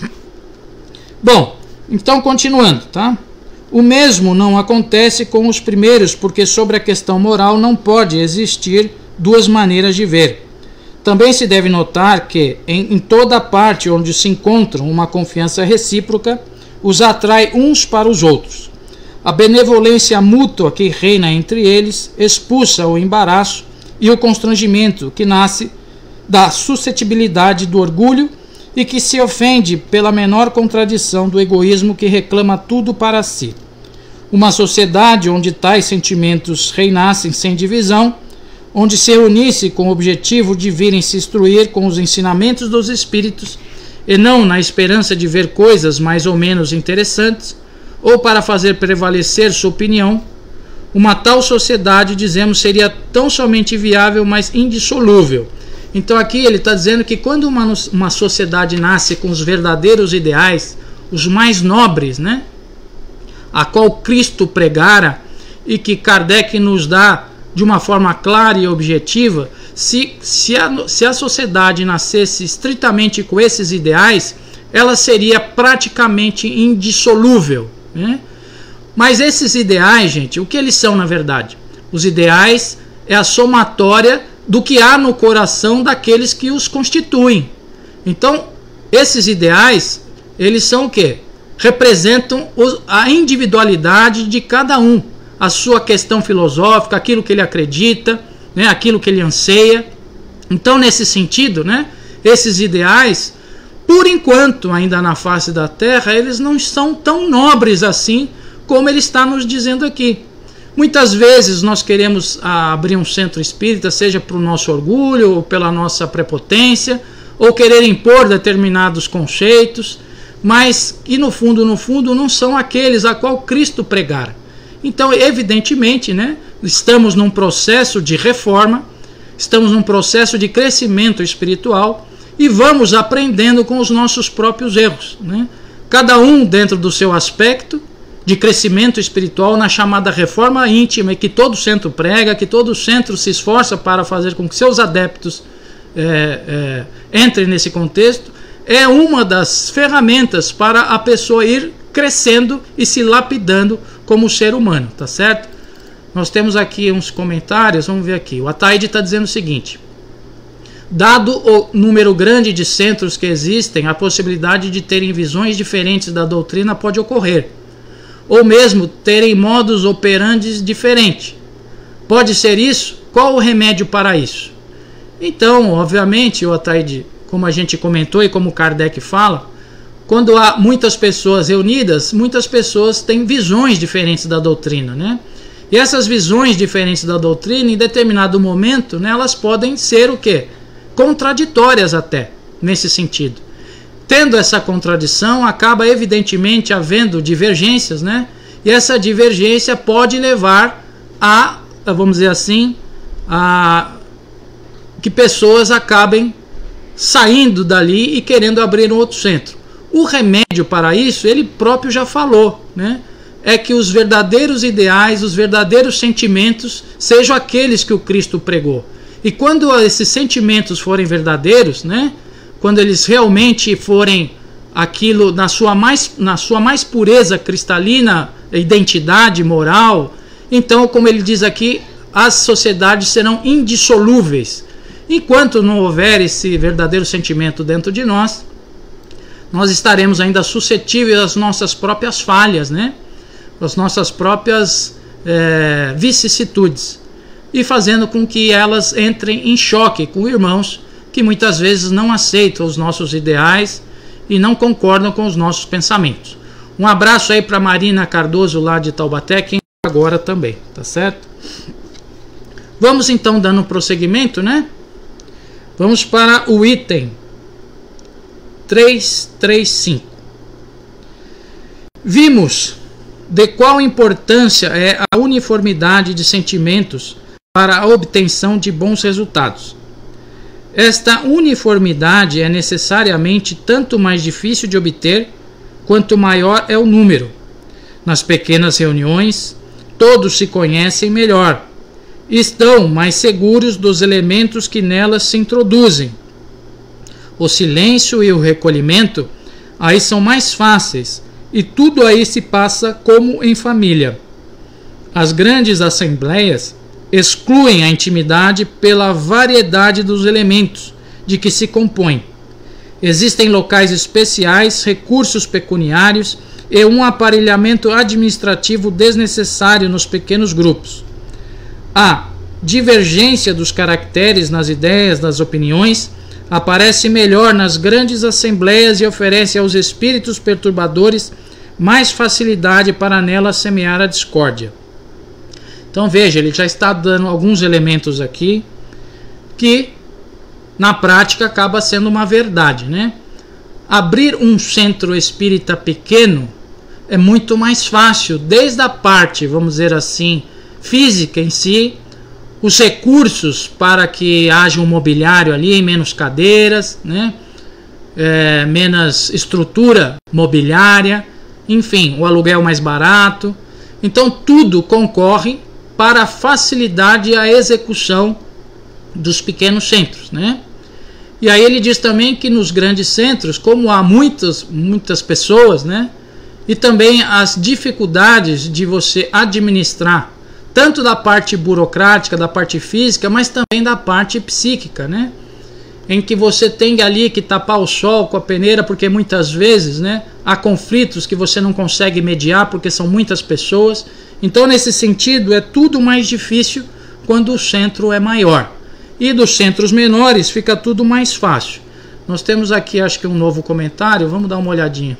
Bom, então continuando, tá? O mesmo não acontece com os primeiros, porque sobre a questão moral não pode existir duas maneiras de ver. Também se deve notar que em toda parte onde se encontram uma confiança recíproca, os atrai uns para os outros. A benevolência mútua que reina entre eles expulsa o embaraço e o constrangimento que nasce da suscetibilidade do orgulho e que se ofende pela menor contradição do egoísmo que reclama tudo para si. Uma sociedade onde tais sentimentos reinassem sem divisão, onde se reunisse com o objetivo de virem se instruir com os ensinamentos dos espíritos e não na esperança de ver coisas mais ou menos interessantes ou para fazer prevalecer sua opinião, uma tal sociedade, dizemos, seria tão somente viável, mas indissolúvel. Então aqui ele está dizendo que quando uma sociedade nasce com os verdadeiros ideais, os mais nobres, né, a qual Cristo pregara e que Kardec nos dá de uma forma clara e objetiva, se a sociedade nascesse estritamente com esses ideais, ela seria praticamente indissolúvel, né? Mas esses ideais, gente, o que eles são na verdade? Os ideais é a somatória do que há no coração daqueles que os constituem. Então, esses ideais, eles são o quê? Representam a individualidade de cada um, a sua questão filosófica, aquilo que ele acredita, né, aquilo que ele anseia. Então, nesse sentido, né, esses ideais, por enquanto, ainda na face da Terra, eles não são tão nobres assim como ele está nos dizendo aqui. Muitas vezes nós queremos abrir um centro espírita, seja por nosso orgulho, ou pela nossa prepotência, ou querer impor determinados conceitos, mas que no fundo não são aqueles a qual Cristo pregara. Então, evidentemente, né, estamos num processo de reforma, estamos num processo de crescimento espiritual e vamos aprendendo com os nossos próprios erros, né? Cada um dentro do seu aspecto de crescimento espiritual na chamada reforma íntima, que todo centro prega, que todo centro se esforça para fazer com que seus adeptos entrem nesse contexto, é uma das ferramentas para a pessoa ir crescendo e se lapidando como ser humano, tá certo? Nós temos aqui uns comentários, vamos ver aqui. O Ataíde está dizendo o seguinte: dado o número grande de centros que existem, a possibilidade de terem visões diferentes da doutrina pode ocorrer, ou mesmo terem modus operandi diferentes. Pode ser isso? Qual o remédio para isso? Então, obviamente, o Ataíde, como a gente comentou e como Kardec fala, quando há muitas pessoas reunidas, muitas pessoas têm visões diferentes da doutrina, né? E essas visões diferentes da doutrina, em determinado momento, né, elas podem ser o quê? Contraditórias até, nesse sentido. Tendo essa contradição, acaba evidentemente havendo divergências, né? E essa divergência pode levar a, vamos dizer assim, a que pessoas acabem saindo dali e querendo abrir um outro centro. O remédio para isso, ele próprio já falou, né? É que os verdadeiros ideais, os verdadeiros sentimentos sejam aqueles que o Cristo pregou. E quando esses sentimentos forem verdadeiros, né? Quando eles realmente forem aquilo na sua mais pureza cristalina, identidade moral, então, como ele diz aqui, as sociedades serão indissolúveis. Enquanto não houver esse verdadeiro sentimento dentro de nós, nós estaremos ainda suscetíveis às nossas próprias falhas, né? Às nossas próprias vicissitudes, e fazendo com que elas entrem em choque com irmãos que muitas vezes não aceitam os nossos ideais e não concordam com os nossos pensamentos. Um abraço aí para Marina Cardoso lá de Taubaté, que agora também, tá certo? Vamos então dando prosseguimento, né? Vamos para o item 335. Vimos de qual importância é a uniformidade de sentimentos para a obtenção de bons resultados. Esta uniformidade é necessariamente tanto mais difícil de obter quanto maior é o número. Nas pequenas reuniões, todos se conhecem melhor, estão mais seguros dos elementos que nelas se introduzem. O silêncio e o recolhimento aí são mais fáceis, e tudo aí se passa como em família. As grandes assembleias excluem a intimidade pela variedade dos elementos de que se compõem. Existem locais especiais, recursos pecuniários e um aparelhamento administrativo desnecessário nos pequenos grupos. A divergência dos caracteres nas ideias, das opiniões, aparece melhor nas grandes assembleias e oferece aos espíritos perturbadores mais facilidade para nelas semear a discórdia. Então veja, ele já está dando alguns elementos aqui que na prática acaba sendo uma verdade, né? Abrir um centro espírita pequeno é muito mais fácil, desde a parte, vamos dizer assim, física em si, os recursos para que haja um mobiliário ali, menos cadeiras, né? Menos estrutura mobiliária, enfim, o aluguel mais barato. Então tudo concorre para a facilidade e a execução dos pequenos centros, né? E aí ele diz também que nos grandes centros, como há muitas pessoas, né? E também as dificuldades de você administrar, tanto da parte burocrática, da parte física, mas também da parte psíquica, né? Em que você tem ali que tapar o sol com a peneira, porque muitas vezes, né, há conflitos que você não consegue mediar porque são muitas pessoas. Então, nesse sentido, é tudo mais difícil quando o centro é maior. E dos centros menores fica tudo mais fácil. Nós temos aqui, acho que um novo comentário, vamos dar uma olhadinha.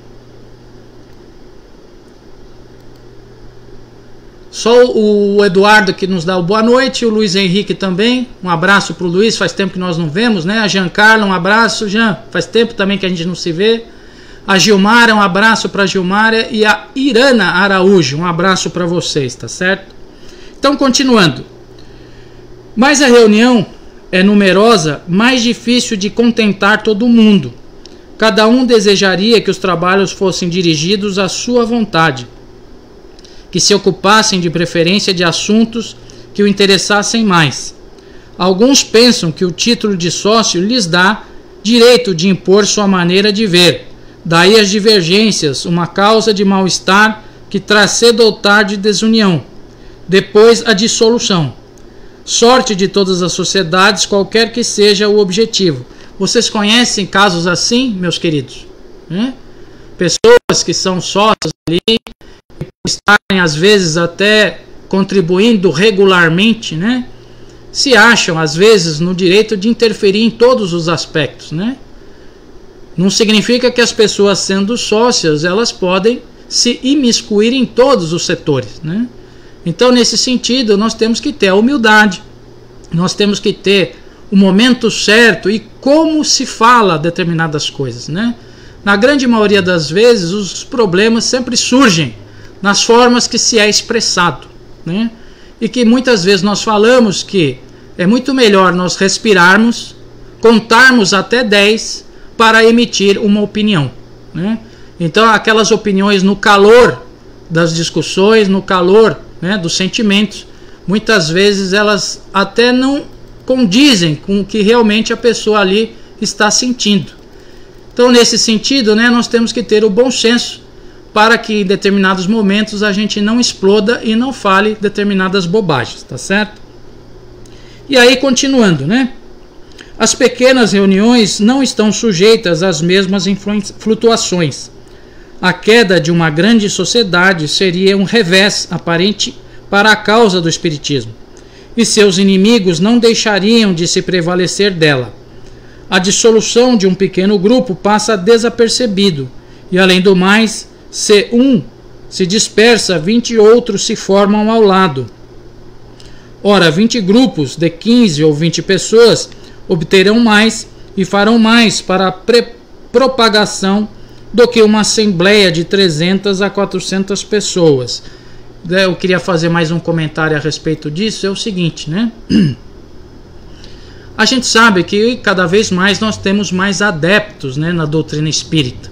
Só o Eduardo que nos dá o boa noite, o Luiz Henrique também, um abraço para o Luiz, faz tempo que nós não vemos, né? A Giancarlo, um abraço, Jean, faz tempo também que a gente não se vê. A Gilmara, um abraço para a Gilmara, e a Irana Araújo, um abraço para vocês, tá certo? Então, continuando. Mas a reunião é numerosa, mais difícil de contentar todo mundo. Cada um desejaria que os trabalhos fossem dirigidos à sua vontade, que se ocupassem de preferência de assuntos que o interessassem mais. Alguns pensam que o título de sócio lhes dá direito de impor sua maneira de ver. Daí as divergências, uma causa de mal-estar que traz cedo ou tarde desunião. Depois a dissolução. Sorte de todas as sociedades, qualquer que seja o objetivo. Vocês conhecem casos assim, meus queridos? Pessoas que são sócios ali, e por estarem às vezes até contribuindo regularmente, se acham às vezes no direito de interferir em todos os aspectos, Não significa que as pessoas sendo sócias, elas podem se imiscuir em todos os setores, Então, nesse sentido, nós temos que ter a humildade, nós temos que ter o momento certo e como se fala determinadas coisas, Na grande maioria das vezes, os problemas sempre surgem nas formas que se é expressado, E que muitas vezes nós falamos que é muito melhor nós respirarmos, contarmos até 10 para emitir uma opinião, Então, aquelas opiniões no calor das discussões, no calor dos sentimentos, muitas vezes elas até não condizem com o que realmente a pessoa ali está sentindo. Então, nesse sentido, nós temos que ter o bom senso para que em determinados momentos a gente não exploda e não fale determinadas bobagens, tá certo? E aí, continuando, As pequenas reuniões não estão sujeitas às mesmas flutuações. A queda de uma grande sociedade seria um revés aparente para a causa do espiritismo, e seus inimigos não deixariam de se prevalecer dela. A dissolução de um pequeno grupo passa desapercebido, e além do mais, se um se dispersa, 20 outros se formam ao lado. Ora, 20 grupos de 15 ou 20 pessoas obterão mais e farão mais para a propagação do que uma assembleia de 300 a 400 pessoas. Eu queria fazer mais um comentário a respeito disso. É o seguinte, A gente sabe que cada vez mais nós temos mais adeptos, na doutrina espírita.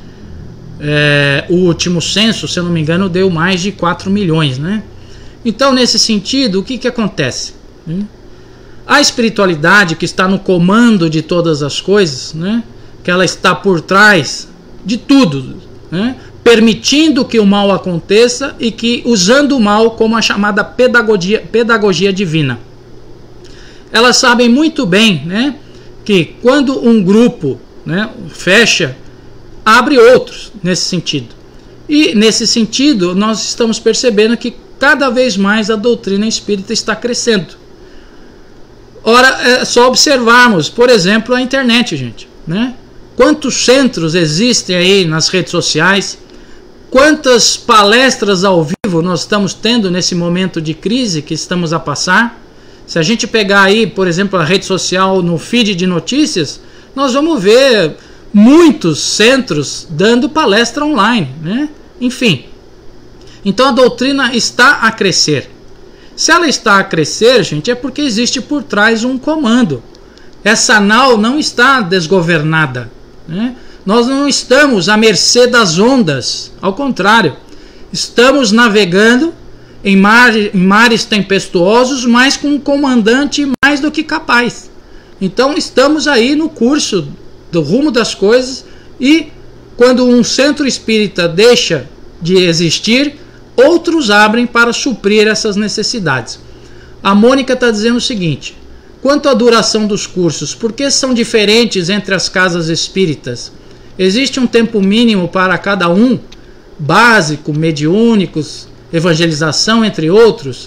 O último censo, se eu não me engano, deu mais de 4 milhões, Então, nesse sentido, o que acontece? A espiritualidade que está no comando de todas as coisas, que ela está por trás de tudo, permitindo que o mal aconteça e que usando o mal como a chamada pedagogia divina. Elas sabem muito bem, que quando um grupo, fecha, abre outros nesse sentido. E nesse sentido nós estamos percebendo que cada vez mais a doutrina espírita está crescendo. Ora, é só observarmos, por exemplo, a internet, gente, Quantos centros existem aí nas redes sociais? Quantas palestras ao vivo nós estamos tendo nesse momento de crise que estamos a passar? Se a gente pegar aí, por exemplo, a rede social no feed de notícias, nós vamos ver muitos centros dando palestra online, Enfim. Então a doutrina está a crescer. Se ela está a crescer, gente, é porque existe por trás um comando. Essa nau não está desgovernada, Nós não estamos à mercê das ondas, ao contrário, estamos navegando em mares tempestuosos, mas com um comandante mais do que capaz. Então estamos aí no curso do rumo das coisas, e quando um centro espírita deixa de existir, outros abrem para suprir essas necessidades. A Mônica está dizendo o seguinte: quanto à duração dos cursos, por que são diferentes entre as casas espíritas? Existe um tempo mínimo para cada um? Básico, mediúnicos, evangelização, entre outros?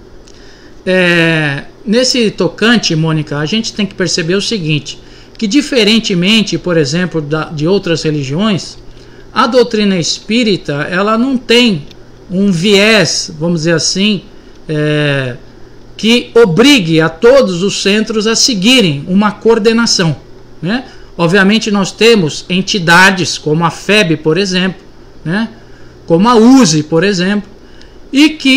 Nesse tocante, Mônica, a gente tem que perceber o seguinte, que diferentemente, por exemplo, de outras religiões, a doutrina espírita, ela não tem um viés, vamos dizer assim, que obrigue a todos os centros a seguirem uma coordenação, Obviamente nós temos entidades como a FEB, por exemplo, como a USE, por exemplo, e que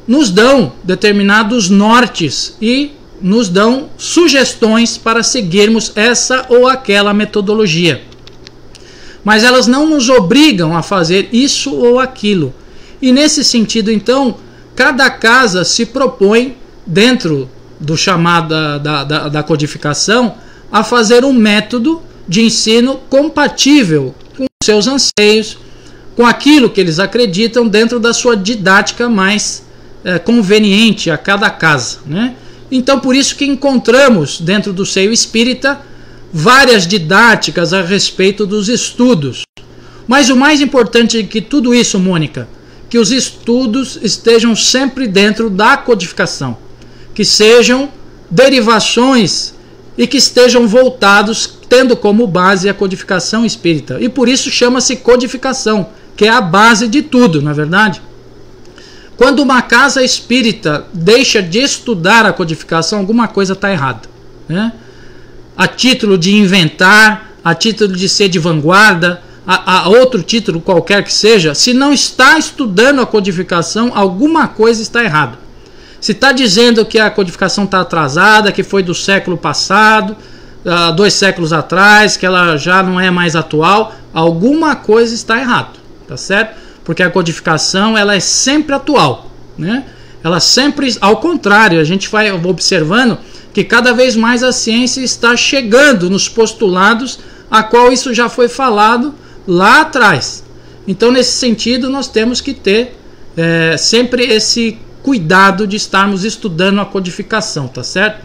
nos dão determinados nortes e nos dão sugestões para seguirmos essa ou aquela metodologia. Mas elas não nos obrigam a fazer isso ou aquilo. E nesse sentido, então, cada casa se propõe, dentro do chamado da codificação, a fazer um método de ensino compatível com seus anseios, com aquilo que eles acreditam dentro da sua didática mais conveniente a cada casa, né? Então, por isso que encontramos dentro do seio espírita várias didáticas a respeito dos estudos. Mas o mais importante de que tudo isso, Mônica, que os estudos estejam sempre dentro da codificação, que sejam derivações e que estejam voltados, tendo como base a codificação espírita. E por isso chama-se codificação, que é a base de tudo, não é verdade? Quando uma casa espírita deixa de estudar a codificação, alguma coisa está errada, né? A título de inventar, a título de ser de vanguarda, a outro título qualquer que seja, se não está estudando a codificação, alguma coisa está errada. Se está dizendo que a codificação está atrasada, que foi do século passado, 2 séculos atrás, que ela já não é mais atual, alguma coisa está errada, tá certo? Porque a codificação ela é sempre atual, né? Ela sempre, ao contrário, a gente vai observando que cada vez mais a ciência está chegando nos postulados a qual isso já foi falado lá atrás. Então, nesse sentido, nós temos que ter sempre esse cuidado de estarmos estudando a codificação, tá certo?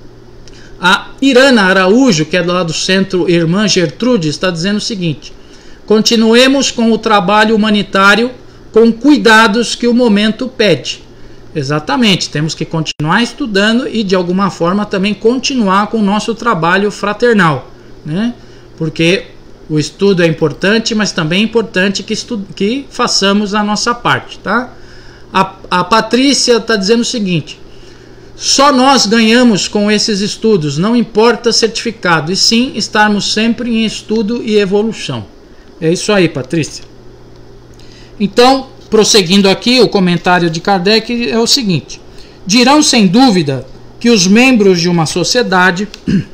A Irana Araújo, que é lá do Centro Irmã Gertrude, está dizendo o seguinte: continuemos com o trabalho humanitário com cuidados que o momento pede. Exatamente, temos que continuar estudando e de alguma forma também continuar com o nosso trabalho fraternal, né? Porque o estudo é importante, mas também é importante que façamos a nossa parte, tá? A Patrícia está dizendo o seguinte: só nós ganhamos com esses estudos, não importa certificado, e sim estarmos sempre em estudo e evolução. É isso aí, Patrícia. Então, prosseguindo aqui, o comentário de Kardec é o seguinte: dirão sem dúvida que os membros de uma sociedade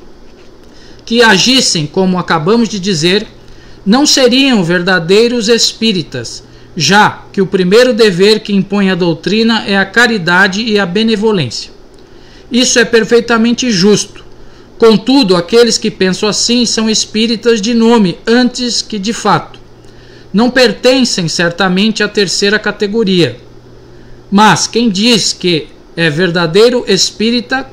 que agissem como acabamos de dizer não seriam verdadeiros espíritas, já que o primeiro dever que impõe a doutrina é a caridade e a benevolência. Isso é perfeitamente justo. Contudo, aqueles que pensam assim são espíritas de nome antes que de fato. Não pertencem certamente à terceira categoria. Mas quem diz que é verdadeiro espírita,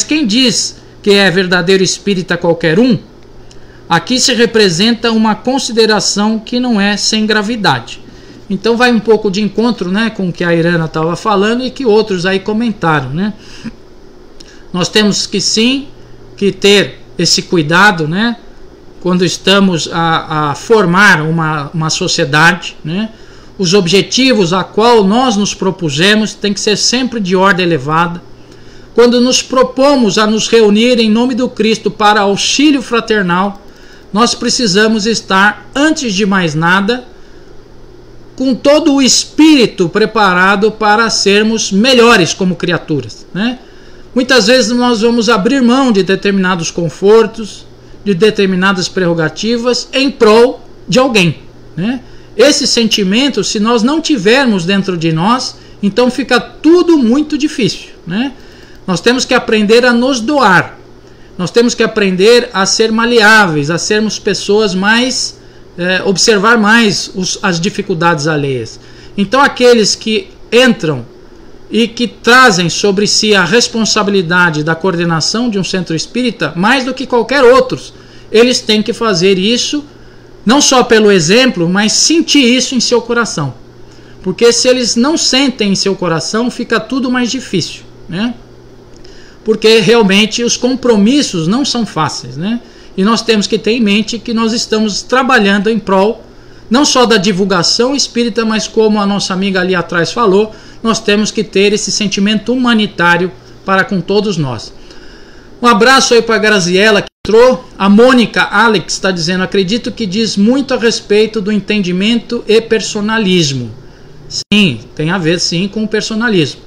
qualquer um, aqui se representa uma consideração que não é sem gravidade. Então vai um pouco de encontro, né, com o que a Irana estava falando e que outros aí comentaram, né? Nós temos que sim que ter esse cuidado, né, quando estamos a formar uma sociedade, né? Os objetivos a qual nós nos propusemos tem que ser sempre de ordem elevada. Quando nos propomos a nos reunir em nome do Cristo para auxílio fraternal, nós precisamos estar, antes de mais nada, com todo o espírito preparado para sermos melhores como criaturas, né? Muitas vezes nós vamos abrir mão de determinados confortos, de determinadas prerrogativas em prol de alguém, né? Esse sentimento, se nós não tivermos dentro de nós, então fica tudo muito difícil, né? Nós temos que aprender a nos doar, nós temos que aprender a ser maleáveis, a sermos pessoas mais, observar mais as dificuldades alheias. Então aqueles que entram e que trazem sobre si a responsabilidade da coordenação de um centro espírita, mais do que qualquer outro, eles têm que fazer isso, não só pelo exemplo, mas sentir isso em seu coração. Porque se eles não sentem em seu coração, fica tudo mais difícil, né? Porque realmente os compromissos não são fáceis, né? E nós temos que ter em mente que nós estamos trabalhando em prol, não só da divulgação espírita, mas como a nossa amiga ali atrás falou, nós temos que ter esse sentimento humanitário para com todos nós. Um abraço aí para a Graziella que entrou. A Mônica Alex está dizendo: acredito que diz muito a respeito do entendimento e personalismo. Sim, tem a ver sim com o personalismo.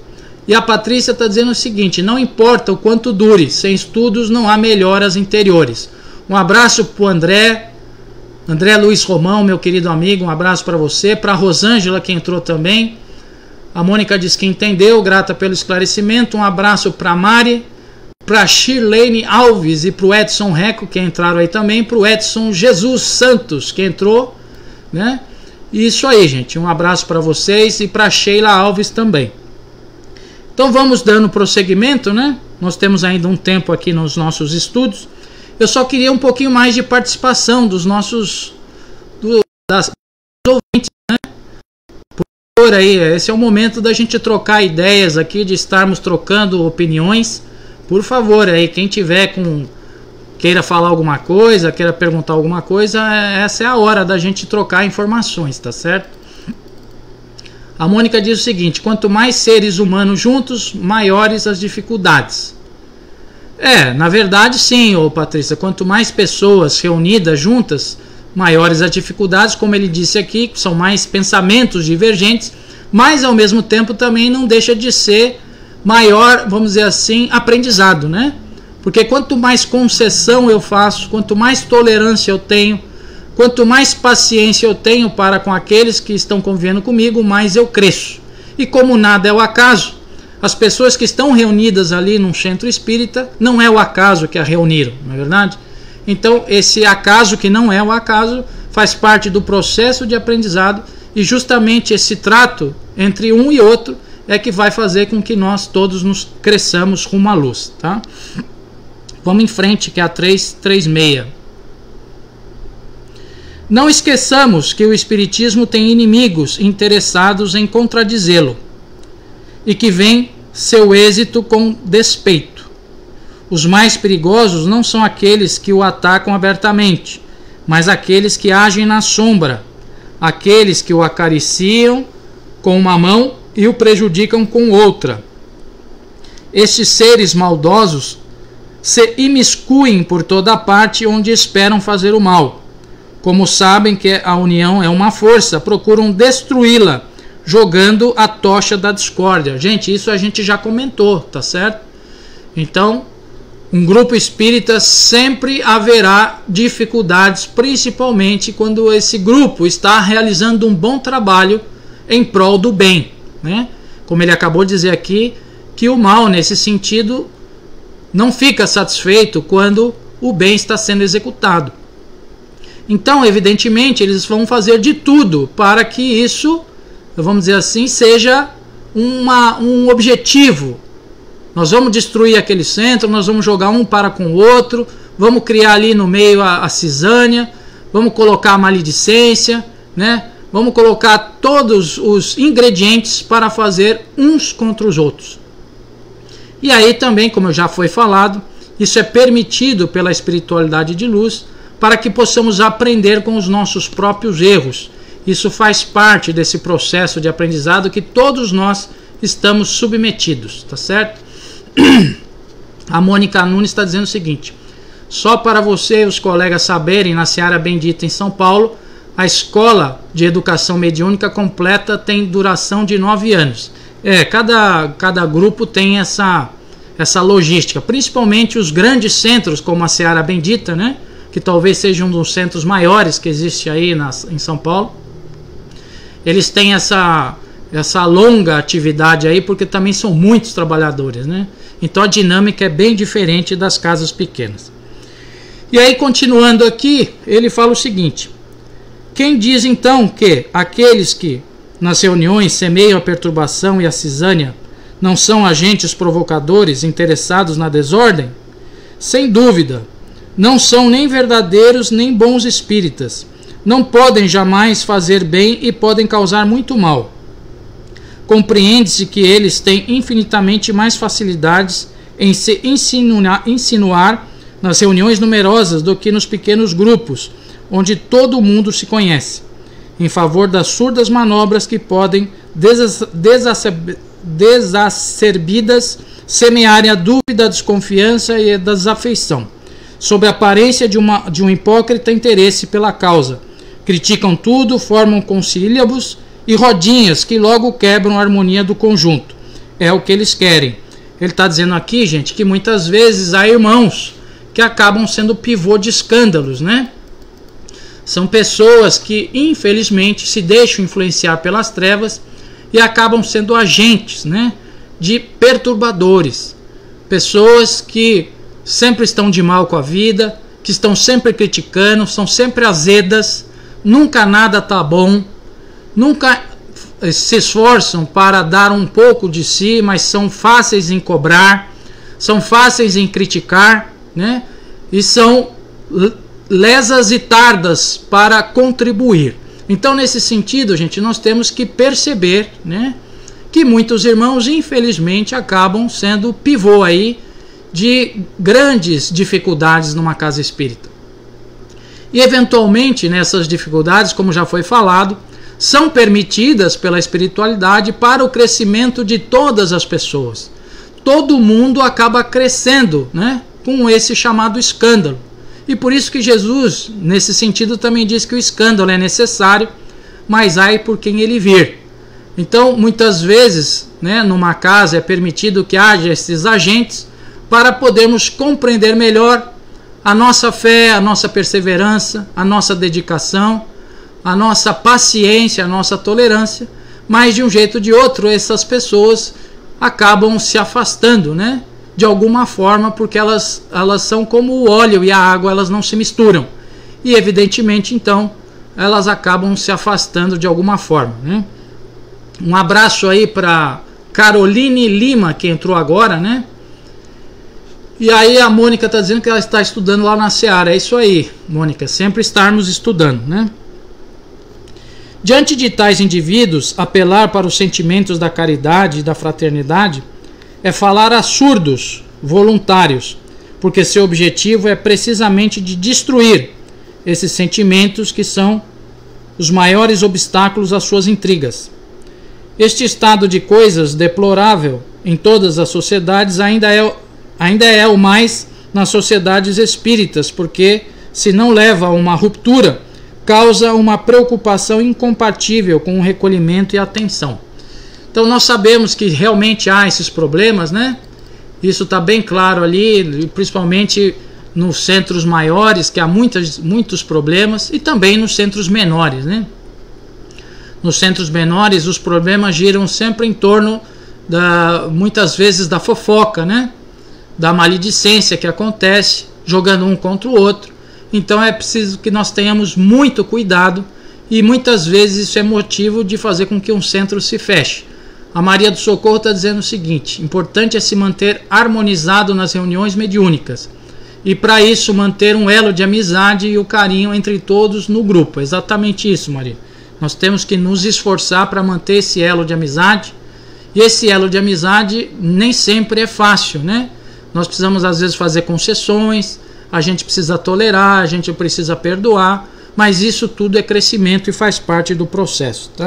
E a Patrícia está dizendo o seguinte: não importa o quanto dure, sem estudos não há melhoras interiores. Um abraço para o André Luiz Romão, meu querido amigo, um abraço para você. Para a Rosângela, que entrou também. A Mônica diz que entendeu, grata pelo esclarecimento. Um abraço para a Mari, para a Shirlene Alves e para o Edson Reco, que entraram aí também. Para o Edson Jesus Santos, que entrou, né? E isso aí, gente, um abraço para vocês e para a Sheila Alves também. Então vamos dando prosseguimento, né? Nós temos ainda um tempo aqui nos nossos estudos. Eu só queria um pouquinho mais de participação dos nossos das ouvintes, né? Por aí, esse é o momento da gente trocar ideias aqui, de estarmos trocando opiniões. Por favor, aí quem tiver queira falar alguma coisa, queira perguntar alguma coisa, essa é a hora da gente trocar informações, tá certo? A Mônica diz o seguinte: quanto mais seres humanos juntos, maiores as dificuldades. Na verdade sim, Patrícia, quanto mais pessoas reunidas juntas, maiores as dificuldades, como ele disse aqui, são mais pensamentos divergentes, mas ao mesmo tempo também não deixa de ser maior, vamos dizer assim, aprendizado, né? Porque quanto mais concessão eu faço, quanto mais tolerância eu tenho, quanto mais paciência eu tenho para com aqueles que estão convivendo comigo, mais eu cresço. E como nada é o acaso, as pessoas que estão reunidas ali num centro espírita, não é o acaso que a reuniram, não é verdade? Então esse acaso que não é o acaso faz parte do processo de aprendizado, e justamente esse trato entre um e outro é que vai fazer com que nós todos nos cresçamos rumo à luz, tá? Vamos em frente, que é a 336. Não esqueçamos que o Espiritismo tem inimigos interessados em contradizê-lo e que veem seu êxito com despeito. Os mais perigosos não são aqueles que o atacam abertamente, mas aqueles que agem na sombra, aqueles que o acariciam com uma mão e o prejudicam com outra. Estes seres maldosos se imiscuem por toda parte onde esperam fazer o mal. Como sabem que a união é uma força, procuram destruí-la, jogando a tocha da discórdia. Gente, isso a gente já comentou, tá certo? Então, um grupo espírita sempre haverá dificuldades, principalmente quando esse grupo está realizando um bom trabalho em prol do bem, né? Como ele acabou de dizer aqui, que o mal, nesse sentido, não fica satisfeito quando o bem está sendo executado. Então, evidentemente, eles vão fazer de tudo para que isso, vamos dizer assim, seja um objetivo. Nós vamos destruir aquele centro, nós vamos jogar um para com o outro, vamos criar ali no meio a cisânia, vamos colocar a maledicência, né? Vamos colocar todos os ingredientes para fazer uns contra os outros. E aí também, como já foi falado, isso é permitido pela espiritualidade de luz para que possamos aprender com os nossos próprios erros. Isso faz parte desse processo de aprendizado que todos nós estamos submetidos, tá certo? A Mônica Nunes está dizendo o seguinte: só para você e os colegas saberem, na Seara Bendita em São Paulo, a escola de educação mediúnica completa tem duração de 9 anos. Cada grupo tem essa logística, principalmente os grandes centros como a Seara Bendita, né? Que talvez seja um dos centros maiores que existe aí em São Paulo. Eles têm essa longa atividade aí, porque também são muitos trabalhadores, né? Então a dinâmica é bem diferente das casas pequenas. E aí, continuando aqui, ele fala o seguinte: quem diz então que aqueles que nas reuniões semeiam a perturbação e a cisânia não são agentes provocadores interessados na desordem? Sem dúvida, não são nem verdadeiros nem bons espíritas. Não podem jamais fazer bem e podem causar muito mal. Compreende-se que eles têm infinitamente mais facilidades em se insinuar nas reuniões numerosas do que nos pequenos grupos, onde todo mundo se conhece, em favor das surdas manobras que podem, desacerbidas, semearem a dúvida, a desconfiança e a desafeição, sob a aparência de um hipócrita interesse pela causa. Criticam tudo, formam concíliabos e rodinhas que logo quebram a harmonia do conjunto. é o que eles querem. Ele está dizendo aqui, gente, que muitas vezes há irmãos que acabam sendo pivô de escândalos, né? São pessoas que, infelizmente, se deixam influenciar pelas trevas e acabam sendo agentes, né, de perturbadores. Pessoas que sempre estão de mal com a vida, que estão sempre criticando, são sempre azedas, nunca nada está bom, nunca se esforçam para dar um pouco de si, mas são fáceis em cobrar, são fáceis em criticar, né? E são lesas e tardas para contribuir. Então, nesse sentido, gente, nós temos que perceber, né, que muitos irmãos, infelizmente, acabam sendo pivô aí de grandes dificuldades numa casa espírita. E, eventualmente, nessas dificuldades, como já foi falado, são permitidas pela espiritualidade para o crescimento de todas as pessoas. Todo mundo acaba crescendo, né, com esse chamado escândalo. E por isso que Jesus, nesse sentido, também diz que o escândalo é necessário, mas ai por quem ele vir. Então, muitas vezes, né, numa casa é permitido que haja esses agentes para podermos compreender melhor a nossa fé, a nossa perseverança, a nossa dedicação, a nossa paciência, a nossa tolerância, mas de um jeito ou de outro essas pessoas acabam se afastando, né, de alguma forma, porque elas são como o óleo e a água, elas não se misturam. E evidentemente, então, elas acabam se afastando de alguma forma, né? Um abraço aí para Caroline Lima, que entrou agora, né? E aí a Mônica está dizendo que ela está estudando lá na Seara. É isso aí, Mônica, sempre estarmos estudando, né? Diante de tais indivíduos, apelar para os sentimentos da caridade e da fraternidade é falar a surdos voluntários, porque seu objetivo é precisamente de destruir esses sentimentos que são os maiores obstáculos às suas intrigas. Este estado de coisas deplorável em todas as sociedades ainda é o mais nas sociedades espíritas, porque se não leva a uma ruptura, causa uma preocupação incompatível com o recolhimento e a atenção. Então nós sabemos que realmente há esses problemas, né? Isso está bem claro ali, principalmente nos centros maiores, que há muitos problemas, e também nos centros menores, né? Nos centros menores os problemas giram sempre em torno, muitas vezes, da fofoca, né? Da maledicência que acontece, jogando um contra o outro. Então é preciso que nós tenhamos muito cuidado, e muitas vezes isso é motivo de fazer com que um centro se feche. A Maria do Socorro está dizendo o seguinte: importante é se manter harmonizado nas reuniões mediúnicas, e para isso manter um elo de amizade e o carinho entre todos no grupo. É exatamente isso, Maria. Nós temos que nos esforçar para manter esse elo de amizade, e esse elo de amizade nem sempre é fácil, né? Nós precisamos às vezes fazer concessões, a gente precisa tolerar, a gente precisa perdoar, mas isso tudo é crescimento e faz parte do processo, tá?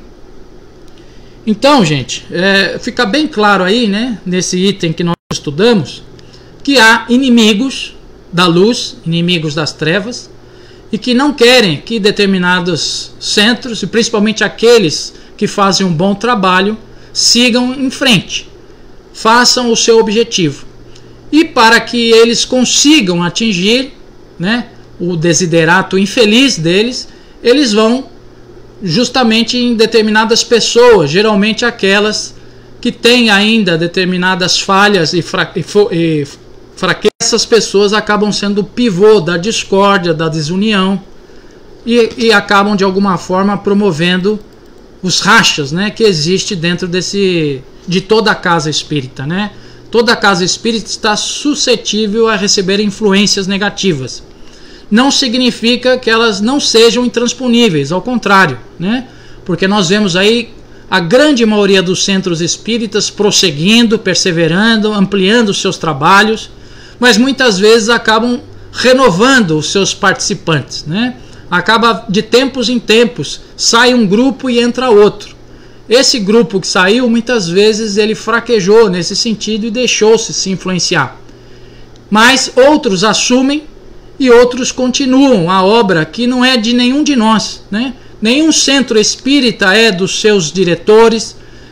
Então, gente, fica bem claro aí, né, nesse item que nós estudamos, que há inimigos da luz, inimigos das trevas, e que não querem que determinados centros, e principalmente aqueles que fazem um bom trabalho, sigam em frente, façam o seu objetivo. E para que eles consigam atingir, né, o desiderato infeliz deles, eles vão justamente em determinadas pessoas, geralmente aquelas que têm ainda determinadas falhas e fraquezas. Essas pessoas acabam sendo o pivô da discórdia, da desunião, e acabam de alguma forma promovendo os rachas, né, que existe dentro de toda a casa espírita, né? Toda a casa espírita está suscetível a receber influências negativas. Não significa que elas não sejam intransponíveis, ao contrário, né? Porque nós vemos aí a grande maioria dos centros espíritas prosseguindo, perseverando, ampliando os seus trabalhos, mas muitas vezes acabam renovando os seus participantes, né? Acaba de tempos em tempos, sai um grupo e entra outro. Esse grupo que saiu, muitas vezes ele fraquejou nesse sentido e deixou-se se influenciar. Mas outros assumem e outros continuam a obra que não é de nenhum de nós, né? Nenhum centro espírita é dos seus diretores,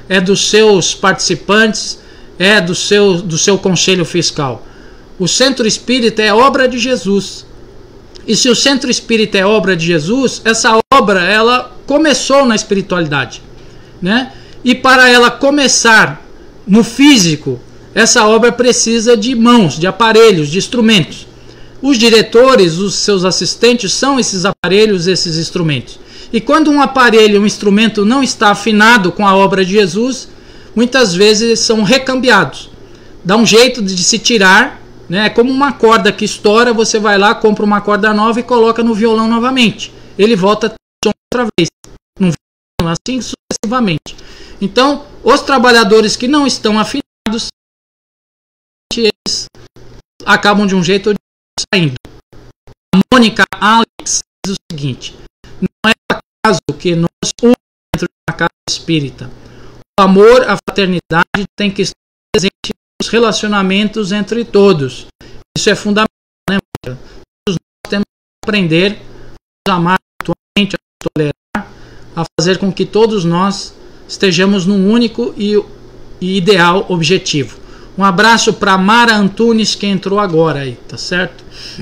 é dos seus participantes, é do seu conselho fiscal. O centro espírita é obra de Jesus. E se o centro espírita é obra de Jesus, essa obra ela começou na espiritualidade, né? E para ela começar no físico, essa obra precisa de mãos, de aparelhos, de instrumentos. Os diretores, os seus assistentes são esses aparelhos, esses instrumentos. E quando um aparelho, um instrumento não está afinado com a obra de Jesus, muitas vezes são recambiados. Dá um jeito de se tirar, né? É como uma corda que estoura, você vai lá, compra uma corda nova e coloca no violão novamente. Ele volta a ter som outra vez. Num violão, assim sucessivamente. Então, os trabalhadores que não estão afinados, eles acabam de um jeito ou de outro saindo. A Mônica Alex diz o seguinte: não é acaso que nós unimos dentro de uma casa espírita. O amor, a fraternidade tem que estar presente nos relacionamentos entre todos. Isso é fundamental, né, Mônica? Todos nós temos que aprender a amar mutuamente, a tolerar, a fazer com que todos nós estejamos num único e ideal objetivo. Um abraço para Mara Antunes, que entrou agora aí, tá certo?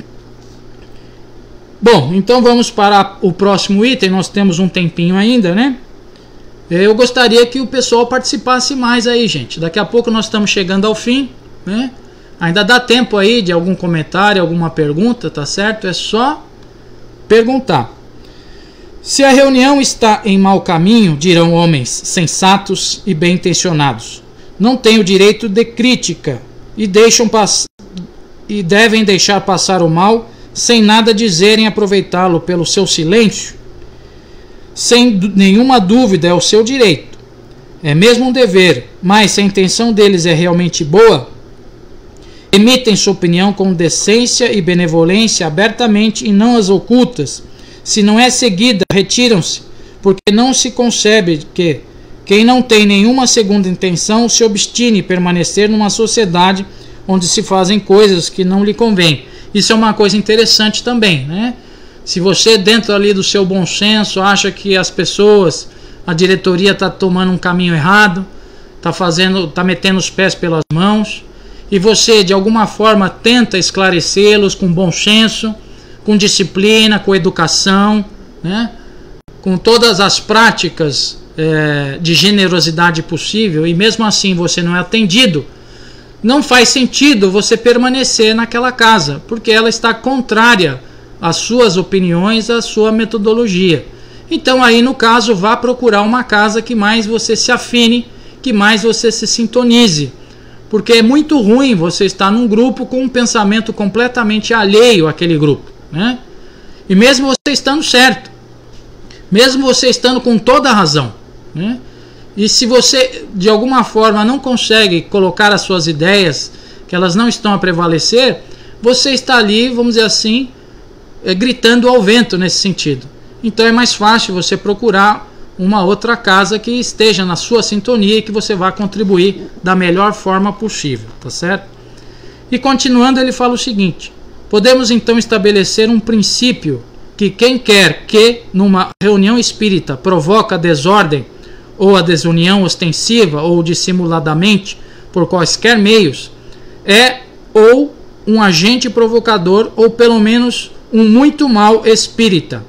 Bom, então vamos para o próximo item. Nós temos um tempinho ainda, né? Eu gostaria que o pessoal participasse mais aí, gente. Daqui a pouco nós estamos chegando ao fim, né? Ainda dá tempo aí de algum comentário, alguma pergunta, tá certo? É só perguntar. Se a reunião está em mau caminho, dirão homens sensatos e bem-intencionados, não têm o direito de crítica e devem deixar passar o mal sem nada dizerem, aproveitá-lo pelo seu silêncio. Sem nenhuma dúvida é o seu direito, é mesmo um dever, mas se a intenção deles é realmente boa, emitem sua opinião com decência e benevolência abertamente e não as ocultas. Se não é seguida, retiram-se, porque não se concebe que quem não tem nenhuma segunda intenção se obstine em permanecer numa sociedade onde se fazem coisas que não lhe convêm. Isso é uma coisa interessante também, né? Se você, dentro ali do seu bom senso, acha que as pessoas, a diretoria está tomando um caminho errado, está metendo os pés pelas mãos, e você de alguma forma tenta esclarecê-los com bom senso, com disciplina, com educação, né? Com todas as práticas de generosidade possível, e mesmo assim você não é atendido, não faz sentido você permanecer naquela casa, porque ela está contrária às suas opiniões, à sua metodologia. Então aí no caso vá procurar uma casa que mais você se afine, que mais você se sintonize, porque é muito ruim você estar num grupo com um pensamento completamente alheio àquele grupo, né? E mesmo você estando certo, mesmo você estando com toda a razão, né? E se você de alguma forma não consegue colocar as suas ideias, que elas não estão a prevalecer, você está ali, vamos dizer assim, gritando ao vento nesse sentido. Então é mais fácil você procurar uma outra casa que esteja na sua sintonia e que você vá contribuir da melhor forma possível, tá certo? E continuando, ele fala o seguinte: podemos então estabelecer um princípio que quem quer que numa reunião espírita provoca desordem ou a desunião ostensiva ou dissimuladamente por quaisquer meios é ou um agente provocador ou pelo menos um muito mau espírita,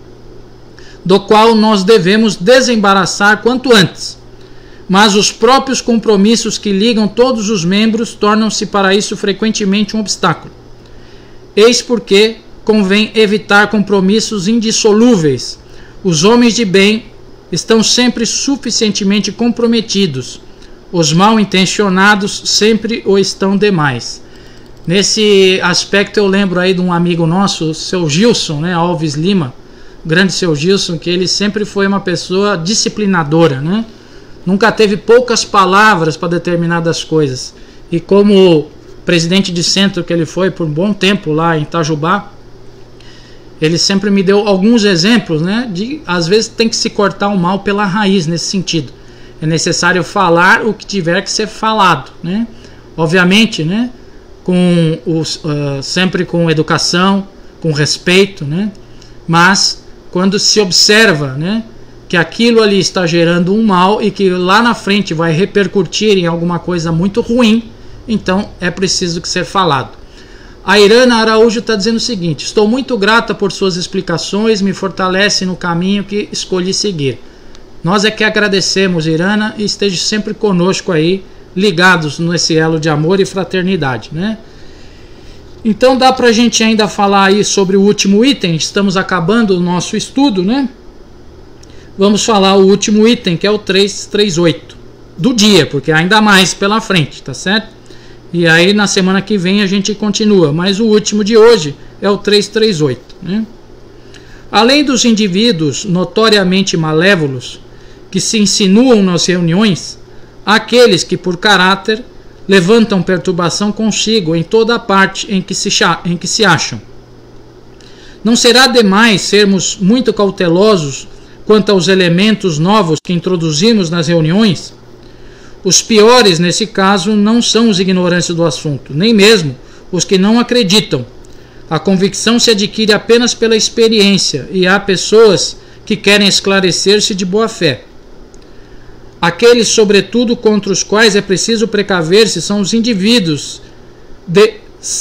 do qual nós devemos desembaraçar quanto antes. Mas os próprios compromissos que ligam todos os membros tornam-se para isso frequentemente um obstáculo. Eis porque convém evitar compromissos indissolúveis. Os homens de bem estão sempre suficientemente comprometidos. Os mal intencionados sempre o estão demais. Nesse aspecto eu lembro aí de um amigo nosso, o seu Gilson, né, Alves Lima, grande seu Gilson, que ele sempre foi uma pessoa disciplinadora, né? Nunca teve poucas palavras para determinadas coisas. E como presidente de centro que ele foi por um bom tempo lá em Itajubá, ele sempre me deu alguns exemplos, né, de às vezes tem que se cortar o mal pela raiz nesse sentido. É necessário falar o que tiver que ser falado, né? Obviamente, né, sempre com educação, com respeito, né? Mas quando se observa, né, que aquilo ali está gerando um mal e que lá na frente vai repercutir em alguma coisa muito ruim, então é preciso que ser falado. A Irana Araújo está dizendo o seguinte: estou muito grata por suas explicações, me fortalece no caminho que escolhi seguir. Nós é que agradecemos, Irana, e esteja sempre conosco aí, ligados nesse elo de amor e fraternidade, né? Então dá pra gente ainda falar aí sobre o último item, estamos acabando o nosso estudo, né? Vamos falar o último item, que é o 338 do dia, porque ainda mais pela frente, tá certo? E aí na semana que vem a gente continua, mas o último de hoje é o 338, né? Além dos indivíduos notoriamente malévolos que se insinuam nas reuniões, há aqueles que por caráter levantam perturbação consigo em toda a parte em que se acham. Não será demais sermos muito cautelosos quanto aos elementos novos que introduzimos nas reuniões? Os piores nesse caso não são os ignorantes do assunto, nem mesmo os que não acreditam. A convicção se adquire apenas pela experiência e há pessoas que querem esclarecer-se de boa fé. Aqueles, sobretudo, contra os quais é preciso precaver-se são os indivíduos de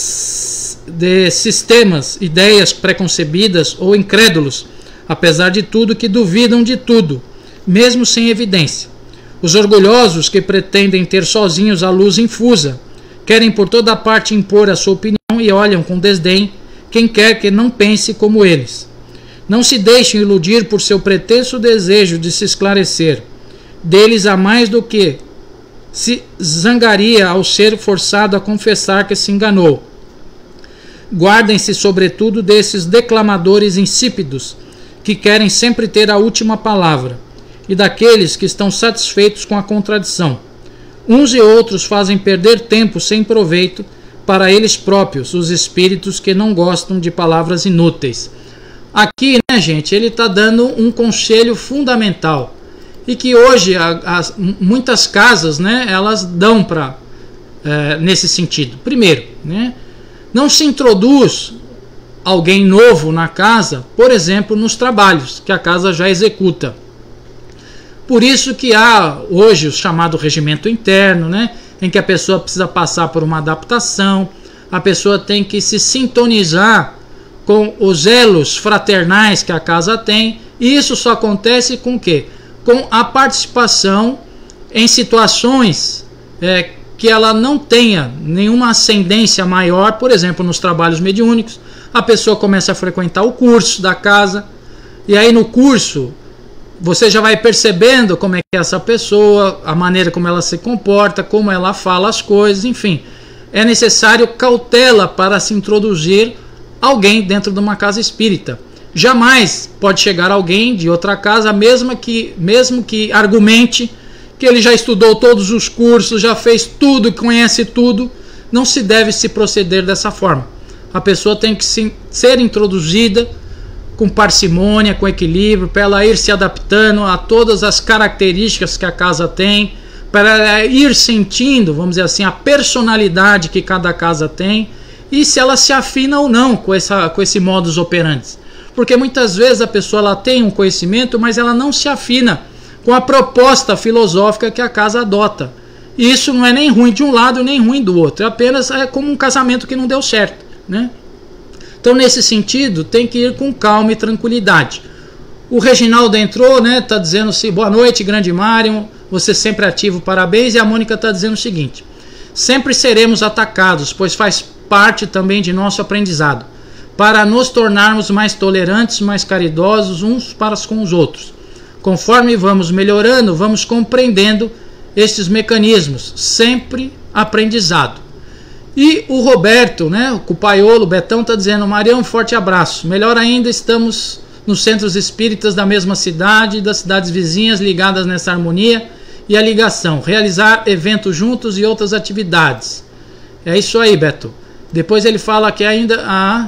sistemas, ideias preconcebidas ou incrédulos, apesar de tudo, que duvidam de tudo, mesmo sem evidência. Os orgulhosos que pretendem ter sozinhos a luz infusa, querem por toda parte impor a sua opinião e olham com desdém quem quer que não pense como eles. Não se deixem iludir por seu pretenso desejo de se esclarecer. Deles há mais do que se zangaria ao ser forçado a confessar que se enganou. Guardem-se, sobretudo, desses declamadores insípidos que querem sempre ter a última palavra, e daqueles que estão satisfeitos com a contradição. Uns e outros fazem perder tempo sem proveito para eles próprios, os espíritos que não gostam de palavras inúteis. Aqui, né, gente, ele está dando um conselho fundamental e que hoje muitas casas, né, elas dão para nesse sentido. Primeiro, né, não se introduz alguém novo na casa, por exemplo, nos trabalhos que a casa já executa. Por isso que há hoje o chamado regimento interno, né, em que a pessoa precisa passar por uma adaptação, a pessoa tem que se sintonizar com os elos fraternais que a casa tem, e isso só acontece com o quê? Com a participação em situações que ela não tenha nenhuma ascendência maior, por exemplo, nos trabalhos mediúnicos, a pessoa começa a frequentar o curso da casa, e aí no curso você já vai percebendo como é que é essa pessoa, a maneira como ela se comporta, como ela fala as coisas, enfim. É necessário cautela para se introduzir alguém dentro de uma casa espírita. Jamais pode chegar alguém de outra casa, mesmo que argumente que ele já estudou todos os cursos, já fez tudo, conhece tudo. Não se deve se proceder dessa forma. A pessoa tem que ser introduzida com parcimônia, com equilíbrio, para ela ir se adaptando a todas as características que a casa tem, para ela ir sentindo, vamos dizer assim, a personalidade que cada casa tem, e se ela se afina ou não com esse modus operandi. Porque muitas vezes a pessoa ela tem um conhecimento, mas ela não se afina com a proposta filosófica que a casa adota. E isso não é nem ruim de um lado nem ruim do outro, apenas é como um casamento que não deu certo, né? Então, nesse sentido, tem que ir com calma e tranquilidade. O Reginaldo entrou, né? Está dizendo assim: boa noite, grande Mário, você sempre ativo, parabéns. E a Mônica está dizendo o seguinte: sempre seremos atacados, pois faz parte também de nosso aprendizado, para nos tornarmos mais tolerantes, mais caridosos uns para com os outros. Conforme vamos melhorando, vamos compreendendo estes mecanismos, sempre aprendizado. E o Roberto, né, o Cupaiolo, o Betão, está dizendo: Marião, um forte abraço. Melhor ainda, estamos nos centros espíritas da mesma cidade e das cidades vizinhas ligadas nessa harmonia e a ligação. Realizar eventos juntos e outras atividades. É isso aí, Beto. Depois ele fala que ainda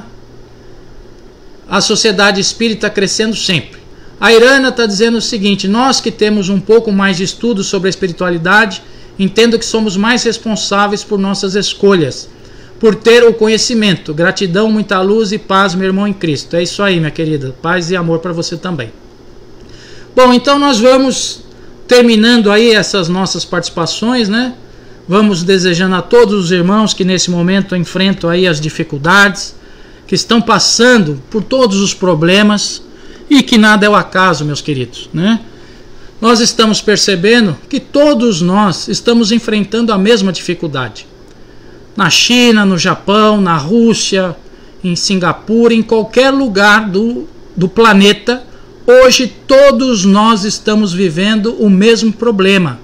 a sociedade espírita crescendo sempre. A Irana está dizendo o seguinte: nós que temos um pouco mais de estudo sobre a espiritualidade, entendo que somos mais responsáveis por nossas escolhas, por ter o conhecimento. Gratidão, muita luz e paz, meu irmão em Cristo. É isso aí, minha querida. Paz e amor para você também. Bom, então nós vamos terminando aí essas nossas participações, né? Vamos desejando a todos os irmãos que nesse momento enfrentam aí as dificuldades, que estão passando por todos os problemas, e que nada é o acaso, meus queridos, né? Nós estamos percebendo que todos nós estamos enfrentando a mesma dificuldade. Na China, no Japão, na Rússia, em Singapura, em qualquer lugar do planeta, hoje todos nós estamos vivendo o mesmo problema.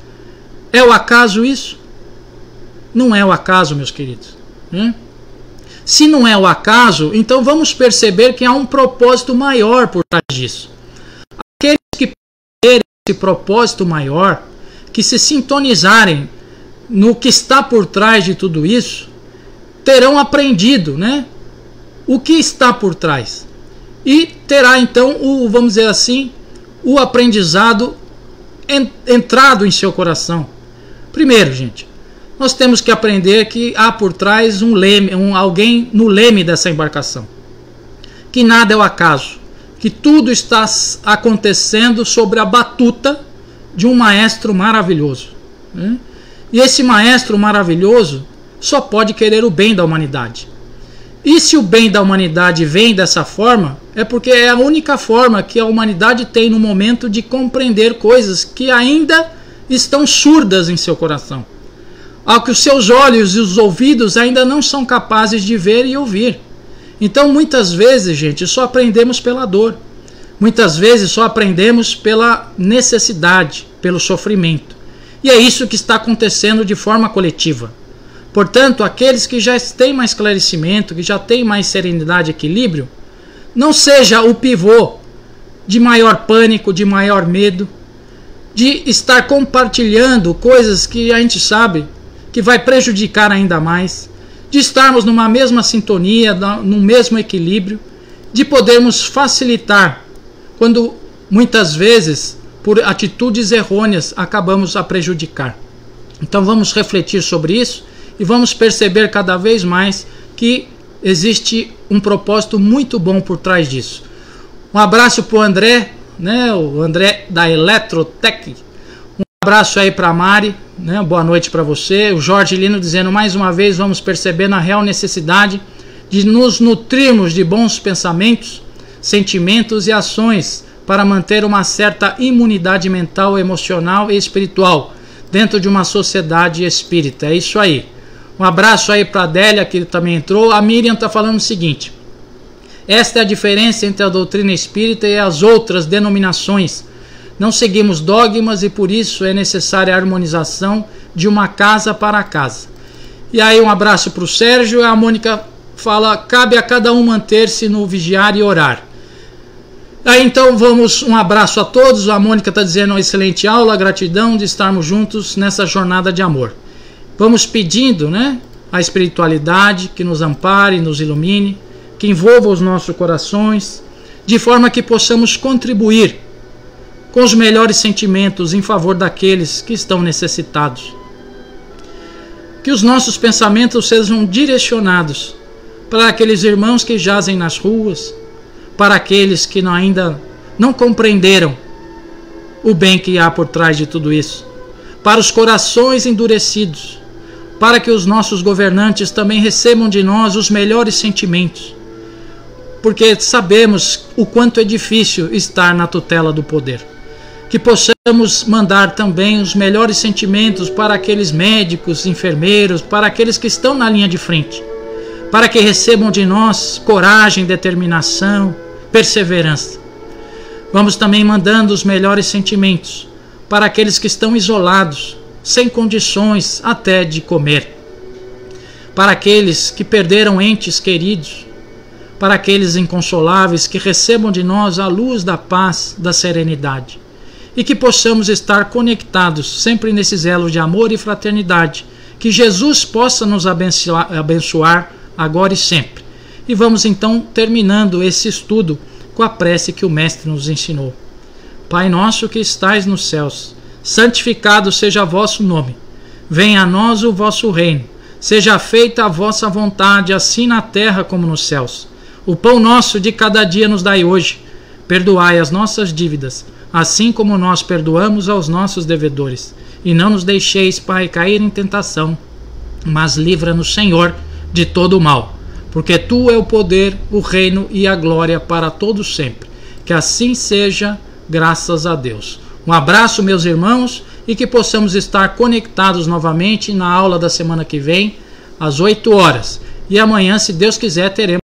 É o acaso isso? Não é o acaso, meus queridos, né? Se não é o acaso, então vamos perceber que há um propósito maior por trás disso. Aqueles que perceberem esse propósito maior, que se sintonizarem no que está por trás de tudo isso, terão aprendido, né, o que está por trás. E terá então, vamos dizer assim, o aprendizado entrado em seu coração. Primeiro, gente, nós temos que aprender que há por trás alguém no leme dessa embarcação. Que nada é o acaso. Que tudo está acontecendo sobre a batuta de um maestro maravilhoso, né? E esse maestro maravilhoso só pode querer o bem da humanidade. E se o bem da humanidade vem dessa forma, é porque é a única forma que a humanidade tem no momento de compreender coisas que ainda estão surdas em seu coração, ao que os seus olhos e os ouvidos ainda não são capazes de ver e ouvir. Então muitas vezes, gente, só aprendemos pela dor. Muitas vezes só aprendemos pela necessidade, pelo sofrimento. E é isso que está acontecendo de forma coletiva. Portanto, aqueles que já têm mais esclarecimento, que já têm mais serenidade e equilíbrio, não seja o pivô de maior pânico, de maior medo, de estar compartilhando coisas que a gente sabe que vai prejudicar ainda mais, de estarmos numa mesma sintonia, num mesmo equilíbrio, de podermos facilitar, quando muitas vezes, por atitudes errôneas, acabamos a prejudicar. Então vamos refletir sobre isso e vamos perceber cada vez mais que existe um propósito muito bom por trás disso. Um abraço para o André, né, o André da Eletrotec. Um abraço aí para a Mari, né, boa noite para você. O Jorge Lino dizendo, mais uma vez, vamos perceber a real necessidade de nos nutrirmos de bons pensamentos, sentimentos e ações para manter uma certa imunidade mental, emocional e espiritual dentro de uma sociedade espírita. É isso aí. Um abraço aí para a Adélia, que também entrou. A Miriam está falando o seguinte: esta é a diferença entre a doutrina espírita e as outras denominações. Não seguimos dogmas e por isso é necessária a harmonização de uma casa para casa. E aí um abraço para o Sérgio. A Mônica fala, cabe a cada um manter-se no vigiar e orar. Aí então vamos, um abraço a todos. A Mônica está dizendo uma excelente aula, gratidão de estarmos juntos nessa jornada de amor. Vamos pedindo, né, a espiritualidade que nos ampare, nos ilumine, que envolva os nossos corações, de forma que possamos contribuir com os melhores sentimentos em favor daqueles que estão necessitados. Que os nossos pensamentos sejam direcionados para aqueles irmãos que jazem nas ruas, para aqueles que ainda não compreenderam o bem que há por trás de tudo isso, para os corações endurecidos, para que os nossos governantes também recebam de nós os melhores sentimentos, porque sabemos o quanto é difícil estar na tutela do poder. Que possamos mandar também os melhores sentimentos para aqueles médicos, enfermeiros, para aqueles que estão na linha de frente, para que recebam de nós coragem, determinação, perseverança. Vamos também mandando os melhores sentimentos para aqueles que estão isolados, sem condições até de comer, para aqueles que perderam entes queridos, para aqueles inconsoláveis, que recebam de nós a luz da paz, da serenidade, e que possamos estar conectados sempre nesses elos de amor e fraternidade, que Jesus possa nos abençoar agora e sempre. E vamos então terminando esse estudo com a prece que o Mestre nos ensinou. Pai nosso que estais nos céus, santificado seja vosso nome. Venha a nós o vosso reino. Seja feita a vossa vontade, assim na terra como nos céus. O pão nosso de cada dia nos dai hoje. Perdoai as nossas dívidas, assim como nós perdoamos aos nossos devedores. E não nos deixeis, Pai, cair em tentação, mas livra-nos, Senhor, de todo o mal. Porque Tu é o poder, o reino e a glória para todos sempre. Que assim seja, graças a Deus. Um abraço, meus irmãos, e que possamos estar conectados novamente na aula da semana que vem, às 8 horas. E amanhã, se Deus quiser, teremos